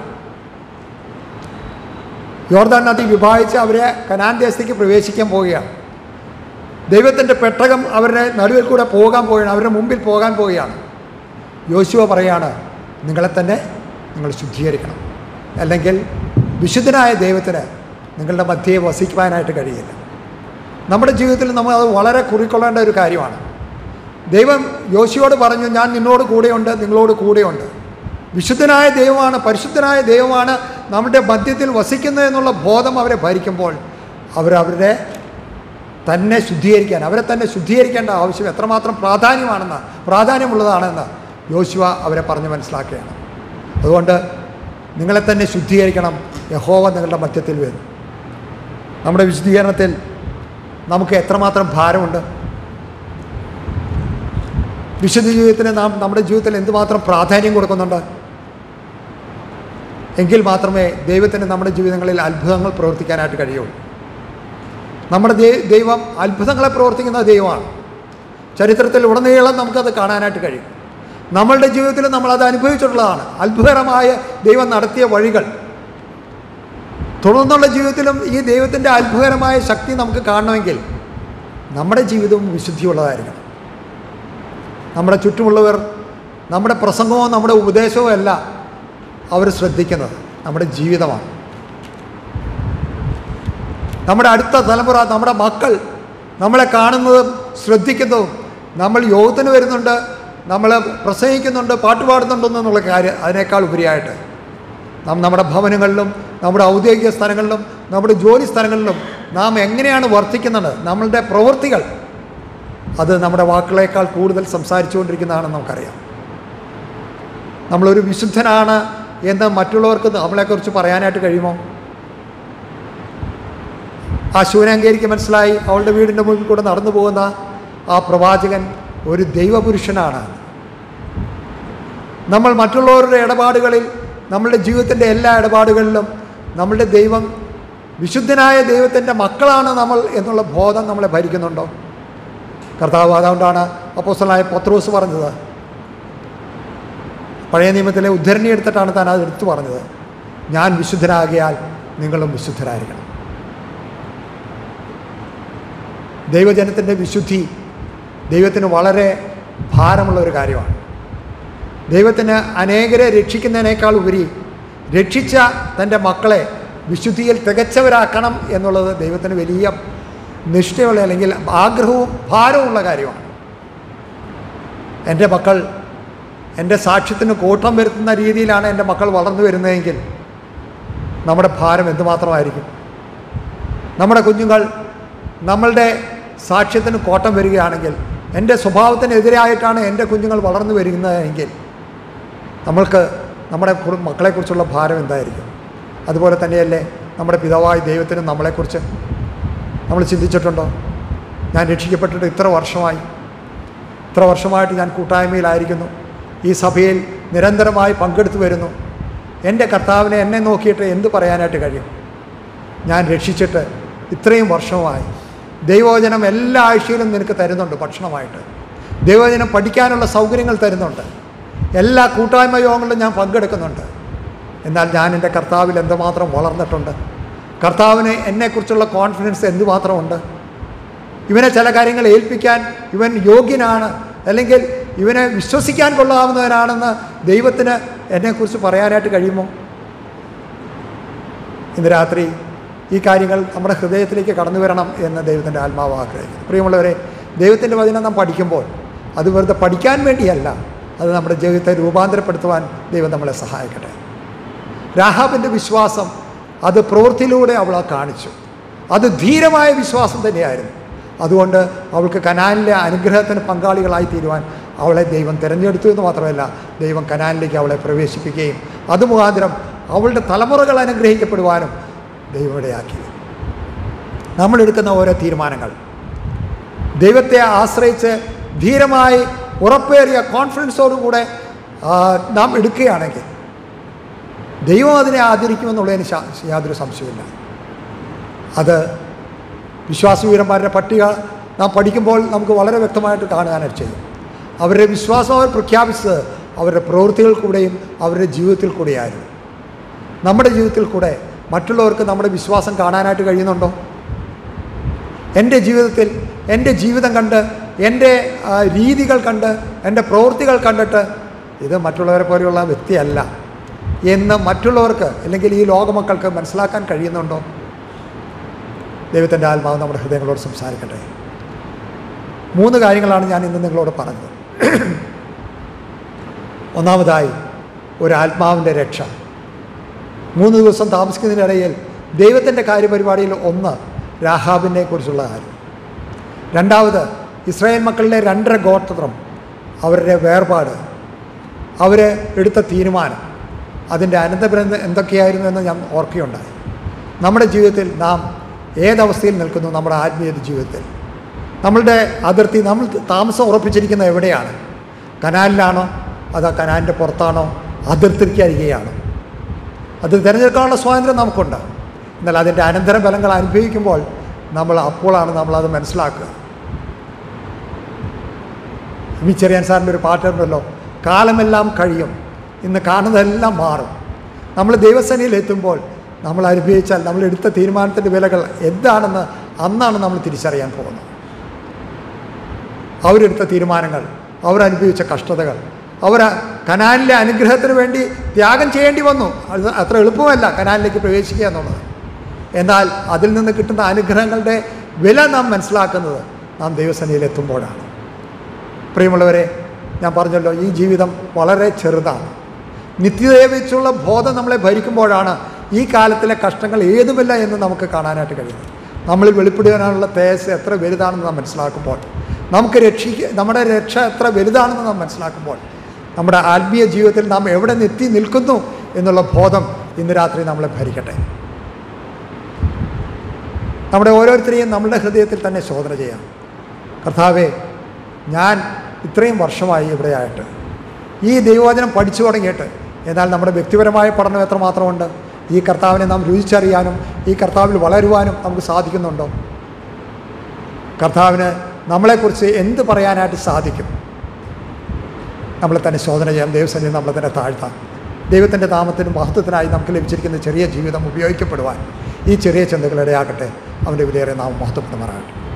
യോർദാൻ നദി വിഭാഗിച്ച് അവരെ കനാൻ ദേശത്തേക്ക് പ്രവേശിക്കാൻ പോവുകയാണ്. ദൈവത്തിൻ്റെ പെട്ടകം അവരുടെ നടുവിൽ കൂടെ പോകാൻ പോവുകയാണ്, അവരുടെ മുമ്പിൽ പോകാൻ പോവുകയാണ്. യോശുവ പറയാണ്, നിങ്ങളെ തന്നെ നിങ്ങൾ ശുദ്ധീകരിക്കണം, അല്ലെങ്കിൽ വിശുദ്ധനായ ദൈവത്തിന് നിങ്ങളുടെ മധ്യയെ വസിക്കുവാനായിട്ട് കഴിയില്ല. നമ്മുടെ ജീവിതത്തിൽ നമ്മൾ അത് വളരെ കുറിക്കൊള്ളേണ്ട ഒരു കാര്യമാണ്. ദൈവം യോശുവയോട് പറഞ്ഞു, ഞാൻ നിന്നോട് കൂടെയുണ്ട്, നിങ്ങളോട് കൂടെയുണ്ട്. വിശുദ്ധനായ ദൈവമാണ്, പരിശുദ്ധനായ ദൈവമാണ് നമ്മുടെ മധ്യത്തിൽ വസിക്കുന്നത് എന്നുള്ള ബോധം അവരെ ഭരിക്കുമ്പോൾ അവരെ തന്നെ ശുദ്ധീകരിക്കാൻ, അവരെ തന്നെ ശുദ്ധീകരിക്കേണ്ട ആവശ്യം എത്രമാത്രം പ്രാധാന്യമുള്ളതാണെന്ന് യോശുവ അവരെ പറഞ്ഞ് മനസ്സിലാക്കുകയാണ്. അതുകൊണ്ട് നിങ്ങളെ തന്നെ ശുദ്ധീകരിക്കണം, യഹോവ നിങ്ങളുടെ മധ്യത്തിൽ വരും. നമ്മുടെ വിശുദ്ധീകരണത്തിൽ നമുക്ക് എത്രമാത്രം ഭാരമുണ്ട്. വിശുദ്ധ ജീവിതത്തിന് നാം നമ്മുടെ ജീവിതത്തിൽ എന്തുമാത്രം പ്രാധാന്യം കൊടുക്കുന്നുണ്ട്. എങ്കിൽ മാത്രമേ ദൈവത്തിന് നമ്മുടെ ജീവിതങ്ങളിൽ അത്ഭുതങ്ങൾ പ്രവർത്തിക്കാനായിട്ട് കഴിയുള്ളൂ. നമ്മുടെ ദൈവം അത്ഭുതങ്ങളെ പ്രവർത്തിക്കുന്ന ദൈവമാണ്. ചരിത്രത്തിൽ ഉടനീളം നമുക്കത് കാണാനായിട്ട് കഴിയും. നമ്മളുടെ ജീവിതത്തിൽ നമ്മളത് അനുഭവിച്ചിട്ടുള്ളതാണ്. അത്ഭുതകരമായ ദൈവം നടത്തിയ വഴികൾ. തുടർന്നുള്ള ജീവിതത്തിലും ഈ ദൈവത്തിൻ്റെ അത്ഭുതകരമായ ശക്തി നമുക്ക് കാണണമെങ്കിൽ നമ്മുടെ ജീവിതവും വിശുദ്ധിയുള്ളതായിരിക്കണം. നമ്മുടെ ചുറ്റുമുള്ളവർ നമ്മുടെ പ്രസംഗവും നമ്മുടെ ഉപദേശവും അല്ല അവർ ശ്രദ്ധിക്കുന്നത്, നമ്മുടെ ജീവിതമാണ്. നമ്മുടെ അടുത്ത തലമുറ, നമ്മുടെ മക്കൾ നമ്മളെ കാണുന്നതും ശ്രദ്ധിക്കുന്നതും, നമ്മൾ യോഗത്തിന് വരുന്നുണ്ട്, നമ്മൾ പ്രസംഗിക്കുന്നുണ്ട്, പാട്ടുപാടുന്നുണ്ടെന്നുള്ള കാര്യം അതിനേക്കാൾ ഉപരിയായിട്ട് നാം നമ്മുടെ ഭവനങ്ങളിലും നമ്മുടെ ഔദ്യോഗിക സ്ഥലങ്ങളിലും നമ്മുടെ ജോലി സ്ഥലങ്ങളിലും നാം എങ്ങനെയാണ് വർത്തിക്കുന്നത്, നമ്മളുടെ പ്രവൃത്തികൾ അത് നമ്മുടെ വാക്കുകളേക്കാൾ കൂടുതൽ സംസാരിച്ചുകൊണ്ടിരിക്കുന്നതാണെന്ന് നമുക്കറിയാം. നമ്മളൊരു വിശുദ്ധനാണ് എന്ന് മറ്റുള്ളവർക്ക് നമ്മളെക്കുറിച്ച് പറയാനായിട്ട് കഴിയുമോ? ആ ശൂനാങ്കേരിക്ക് മനസ്സിലായി, അവളുടെ വീടിൻ്റെ മുന്നിൽ കൂടെ നടന്നു പോകുന്ന ആ പ്രവാചകൻ ഒരു ദൈവപുരുഷനാണ്. നമ്മൾ മറ്റുള്ളവരുടെ ഇടപാടുകളിൽ, നമ്മളുടെ ജീവിതത്തിൻ്റെ എല്ലാ ഇടപാടുകളിലും നമ്മളുടെ ദൈവം, വിശുദ്ധനായ ദൈവത്തിൻ്റെ മക്കളാണ് നമ്മൾ എന്നുള്ള ബോധം നമ്മളെ ഭരിക്കുന്നുണ്ടോ? കർത്താവ് അതുകൊണ്ടാണ് അപ്പോസ്തലനായ പത്രോസ് പറഞ്ഞത്, പഴയ നിയമത്തിലെ ഉദ്ധരണി എടുത്തിട്ടാണ് താൻ അത് എടുത്തു പറഞ്ഞത്, ഞാൻ വിശുദ്ധനാകിയാൽ നിങ്ങളും വിശുദ്ധരായിരിക്കണം. ദൈവജനത്തിൻ്റെ വിശുദ്ധി ദൈവത്തിന് വളരെ ഭാരമുള്ള ഒരു കാര്യമാണ്. ദൈവത്തിന് അനേകരെ രക്ഷിക്കുന്നതിനേക്കാൾ ഉപരി രക്ഷിച്ച തൻ്റെ മക്കളെ വിശുദ്ധിയിൽ തികച്ചവരാക്കണം എന്നുള്ളത് ദൈവത്തിന് വലിയ നിഷ്ഠയുള്ള, അല്ലെങ്കിൽ ആഗ്രഹവും ഭാരവുമുള്ള കാര്യമാണ്. എൻ്റെ മക്കൾ എൻ്റെ സാക്ഷ്യത്തിന് കോട്ടം വരുത്തുന്ന രീതിയിലാണ് എൻ്റെ മക്കൾ വളർന്നു വരുന്നതെങ്കിൽ നമ്മുടെ ഭാരം എന്തുമാത്രമായിരിക്കും. നമ്മുടെ കുഞ്ഞുങ്ങൾ നമ്മളുടെ സാക്ഷ്യത്തിന് കോട്ടം വരികയാണെങ്കിൽ, എൻ്റെ സ്വഭാവത്തിനെതിരായിട്ടാണ് എൻ്റെ കുഞ്ഞുങ്ങൾ വളർന്നു വരുന്നതെങ്കിൽ നമ്മൾക്ക് നമ്മുടെ മക്കളെക്കുറിച്ചുള്ള ഭാരം എന്തായിരിക്കും? അതുപോലെ തന്നെയല്ലേ നമ്മുടെ പിതാവായ ദൈവത്തിനും നമ്മളെക്കുറിച്ച് നമ്മൾ ചിന്തിച്ചിട്ടുണ്ടോ? ഞാൻ രക്ഷിക്കപ്പെട്ടിട്ട് ഇത്ര വർഷമായിട്ട് ഞാൻ കൂട്ടായ്മയിലായിരിക്കുന്നു, ഈ സഭയിൽ നിരന്തരമായി പങ്കെടുത്തു വരുന്നു. എൻ്റെ കർത്താവിനെ എന്നെ നോക്കിയിട്ട് എന്ത് പറയാനായിട്ട് കഴിയും? ഞാൻ രക്ഷിച്ചിട്ട് ഇത്രയും വർഷമായി ദൈവവചനം എല്ലാ ആഴ്ചയിലും നിനക്ക് തരുന്നുണ്ട് ഭക്ഷണമായിട്ട്, ദൈവവചനം പഠിക്കാനുള്ള സൗകര്യങ്ങൾ തരുന്നുണ്ട്, എല്ലാ കൂട്ടായ്മ യോഗങ്ങളിലും ഞാൻ പങ്കെടുക്കുന്നുണ്ട്. എന്നാൽ ഞാൻ എൻ്റെ കർത്താവിൽ എന്തുമാത്രം വളർന്നിട്ടുണ്ട്? കർത്താവിന് എന്നെക്കുറിച്ചുള്ള കോൺഫിഡൻസ് എന്തുമാത്രമുണ്ട്? ഇവനെ ചില കാര്യങ്ങൾ ഏൽപ്പിക്കാൻ ഇവൻ യോഗ്യനാണ്, അല്ലെങ്കിൽ ഇവനെ വിശ്വസിക്കാൻ കൊള്ളാവുന്നവനാണെന്ന് ദൈവത്തിന് എന്നെക്കുറിച്ച് പറയാനായിട്ട് കഴിയുമോ? ഇന്ന് രാത്രി ഈ കാര്യങ്ങൾ നമ്മുടെ ഹൃദയത്തിലേക്ക് കടന്നു വരണം എന്ന് ദൈവത്തിൻ്റെ ആത്മാവ് ആഗ്രഹിക്കുന്നു. പ്രിയമുള്ളവരെ, ദൈവത്തിൻ്റെ വചനം നാം പഠിക്കുമ്പോൾ അത് വെറുതെ പഠിക്കാൻ വേണ്ടിയല്ല, അത് നമ്മുടെ ജീവിതത്തെ രൂപാന്തരപ്പെടുത്തുവാൻ ദൈവം നമ്മളെ സഹായിക്കട്ടെ. രാഹാബിൻ്റെ വിശ്വാസം അത് പ്രവൃത്തിയിലൂടെ അവൾ കാണിച്ചു. അത് ധീരമായ വിശ്വാസം തന്നെയായിരുന്നു. അതുകൊണ്ട് അവൾക്ക് കനാനിലെ അനുഗ്രഹത്തിന് പങ്കാളികളായി തീരുവാൻ അവളെ ദൈവം തിരഞ്ഞെടുത്തു എന്ന് മാത്രമല്ല, ദൈവം കനാനിലേക്ക് അവളെ പ്രവേശിപ്പിക്കുകയും അതുമുഖാന്തരം അവളുടെ തലമുറകൾ അനുഗ്രഹിക്കപ്പെടുവാനും ദൈവം ഇടയാക്കിയത്. നമ്മളെടുക്കുന്ന ഓരോ തീരുമാനങ്ങൾ ദൈവത്തെ ആശ്രയിച്ച് ധീരമായി ഉറപ്പേറിയ കോൺഫിഡൻസോടുകൂടെ നാം എടുക്കുകയാണെങ്കിൽ ദൈവം അതിനെ ആദരിക്കുമെന്നുള്ളതിന് യാതൊരു സംശയമില്ല. അത് വിശ്വാസവീരന്മാരുടെ പട്ടിക നാം പഠിക്കുമ്പോൾ നമുക്ക് വളരെ വ്യക്തമായിട്ട് കാണാനായിട്ട് ചെയ്യും. അവരുടെ വിശ്വാസം അവർ പ്രഖ്യാപിച്ചത് അവരുടെ പ്രവൃത്തികൾ കൂടെയും അവരുടെ ജീവിതത്തിൽ കൂടെയായിരുന്നു. നമ്മുടെ ജീവിതത്തിൽ കൂടെ മറ്റുള്ളവർക്ക് നമ്മുടെ വിശ്വാസം കാണാനായിട്ട് കഴിയുന്നുണ്ടോ? എൻ്റെ ജീവിതത്തിൽ എൻ്റെ ജീവിതം കണ്ട്, എൻ്റെ രീതികൾ കണ്ട്, എൻ്റെ പ്രവൃത്തികൾ കണ്ടിട്ട് ഇത് മറ്റുള്ളവരെ പോലെയുള്ള വ്യക്തിയല്ല എന്ന് മറ്റുള്ളവർക്ക് അല്ലെങ്കിൽ ഈ ലോകമക്കൾക്ക് മനസ്സിലാക്കാൻ കഴിയുന്നുണ്ടോ? ദൈവത്തിൻ്റെ ആത്മാവ് നമ്മുടെ ഹൃദയങ്ങളോട് സംസാരിക്കട്ടെ. 3 കാര്യങ്ങളാണ് ഞാൻ ഇന്ന് നിങ്ങളോട് പറഞ്ഞത്. ഒന്നാമതായി, ഒരു ആത്മാവിൻ്റെ രക്ഷ. 3 ദിവസം താമസിക്കുന്നതിനിടയിൽ ദൈവത്തിൻ്റെ കാര്യപരിപാടിയിൽ ഒന്ന് രാഹാബിനെ കുറിച്ചുള്ള കാര്യം. രണ്ടാമത്, ഇസ്രായേൽ മക്കളുടെ 2.5 ഗോത്രം, അവരുടെ വേർപാട്, അവർ എടുത്ത തീരുമാനം, അതിൻ്റെ അനന്തരം എന്തൊക്കെയായിരുന്നു എന്ന് ഞാൻ ഓർക്കുകയുണ്ടായി. നമ്മുടെ ജീവിതത്തിൽ നാം ഏതവസ്ഥയിൽ നിൽക്കുന്നു? നമ്മുടെ ആത്മീയ ജീവിതത്തിൽ നമ്മളുടെ അതിർത്തി, നമ്മൾ താമസം ഉറപ്പിച്ചിരിക്കുന്നത് എവിടെയാണ്? കനാലിലാണോ അതോ കനാലിൻ്റെ പുറത്താണോ? അതിർത്തിക്കരികയാണോ? അത് തിരഞ്ഞെടുക്കാനുള്ള സ്വാതന്ത്ര്യം നമുക്കുണ്ട്. എന്നാൽ അതിൻ്റെ അനന്തര ഫലങ്ങൾ അനുഭവിക്കുമ്പോൾ അപ്പോഴാണ് നമ്മളത് മനസ്സിലാക്കുക. ചെറിയാൻ സാറിൻ്റെ ഒരു പാട്ടുണ്ടല്ലോ, കാലമെല്ലാം കഴിയും, ഇന്ന് കാണുന്നതെല്ലാം മാറും. നമ്മൾ ദൈവസേനയിൽ എത്തുമ്പോൾ നമ്മൾ അനുഭവിച്ചാൽ നമ്മളെടുത്ത തീരുമാനത്തിൻ്റെ വിലകൾ എന്താണെന്ന് അന്നാണ് നമ്മൾ തിരിച്ചറിയാൻ പോകുന്നത്. അവരെടുത്ത തീരുമാനങ്ങൾ, അവരനുഭവിച്ച കഷ്ടതകൾ, അവർ കനാലിലെ അനുഗ്രഹത്തിന് വേണ്ടി ത്യാഗം ചെയ്യേണ്ടി വന്നു. അത് അത്ര എളുപ്പമല്ല കനാലിലേക്ക് പ്രവേശിക്കുക എന്നുള്ളത്. എന്നാൽ അതിൽ നിന്ന് കിട്ടുന്ന അനുഗ്രഹങ്ങളുടെ വില നാം മനസ്സിലാക്കുന്നത് നാം ദൈവസേനയിൽ എത്തുമ്പോഴാണ്. പ്രിയമുള്ളവരെ, ഞാൻ പറഞ്ഞല്ലോ, ഈ ജീവിതം വളരെ ചെറുതാണ്. നിത്യതയെ വെച്ചുള്ള ബോധം നമ്മളെ ഭരിക്കുമ്പോഴാണ് ഈ കാലത്തിലെ കഷ്ടങ്ങൾ ഏതുമില്ല എന്ന് നമുക്ക് കാണാനായിട്ട് കഴിയുന്നത്. നമ്മളിൽ വെളിപ്പെടുവാനുള്ള തേജസ് എത്ര വലുതാണെന്ന് നാം മനസ്സിലാക്കുമ്പോൾ, നമ്മുടെ രക്ഷ എത്ര വലുതാണെന്ന് നാം മനസ്സിലാക്കുമ്പോൾ, നമ്മുടെ ആത്മീയ ജീവിതത്തിൽ നാം എവിടെ എത്തി നിൽക്കുന്നു എന്നുള്ള ബോധം ഇന്ന് രാത്രി നമ്മളെ ഭരിക്കട്ടെ. നമ്മുടെ ഓരോരുത്തരെയും നമ്മുടെ ഹൃദയത്തിൽ തന്നെ ശോധന ചെയ്യാം. കർത്താവേ, ഞാൻ ഇത്രയും വർഷമായി ഇവിടെയായിട്ട് ഈ ദൈവവചനം പഠിച്ചു തുടങ്ങിയിട്ട്, എന്നാൽ നമ്മുടെ വ്യക്തിപരമായ പഠനം എത്രമാത്രമുണ്ട്? ഈ കർത്താവിനെ നാം രുചിച്ചറിയാനും ഈ കർത്താവിൽ വളരുവാനും നമുക്ക് സാധിക്കുന്നുണ്ടോ? കർത്താവിന് നമ്മളെക്കുറിച്ച് എന്ത് പറയാനായിട്ട് സാധിക്കും? നമ്മളെ തന്നെ ശോധന ചെയ്യാം. ദൈവസന്നിധിയിൽ നമ്മളെ തന്നെ താഴ്ത്താം. ദൈവത്തിൻ്റെ നാമത്തിനും മഹത്വത്തിനായി നമുക്ക് ലഭിച്ചിരിക്കുന്ന ചെറിയ ജീവിതം ഉപയോഗിക്കപ്പെടുവാൻ ഈ ചെറിയ ചിന്തകൾ ഇടയാക്കട്ടെ. അവൻ്റെ വിലയേറെ നാം മഹത്വപ്പെടുമാറാകട്ടെ.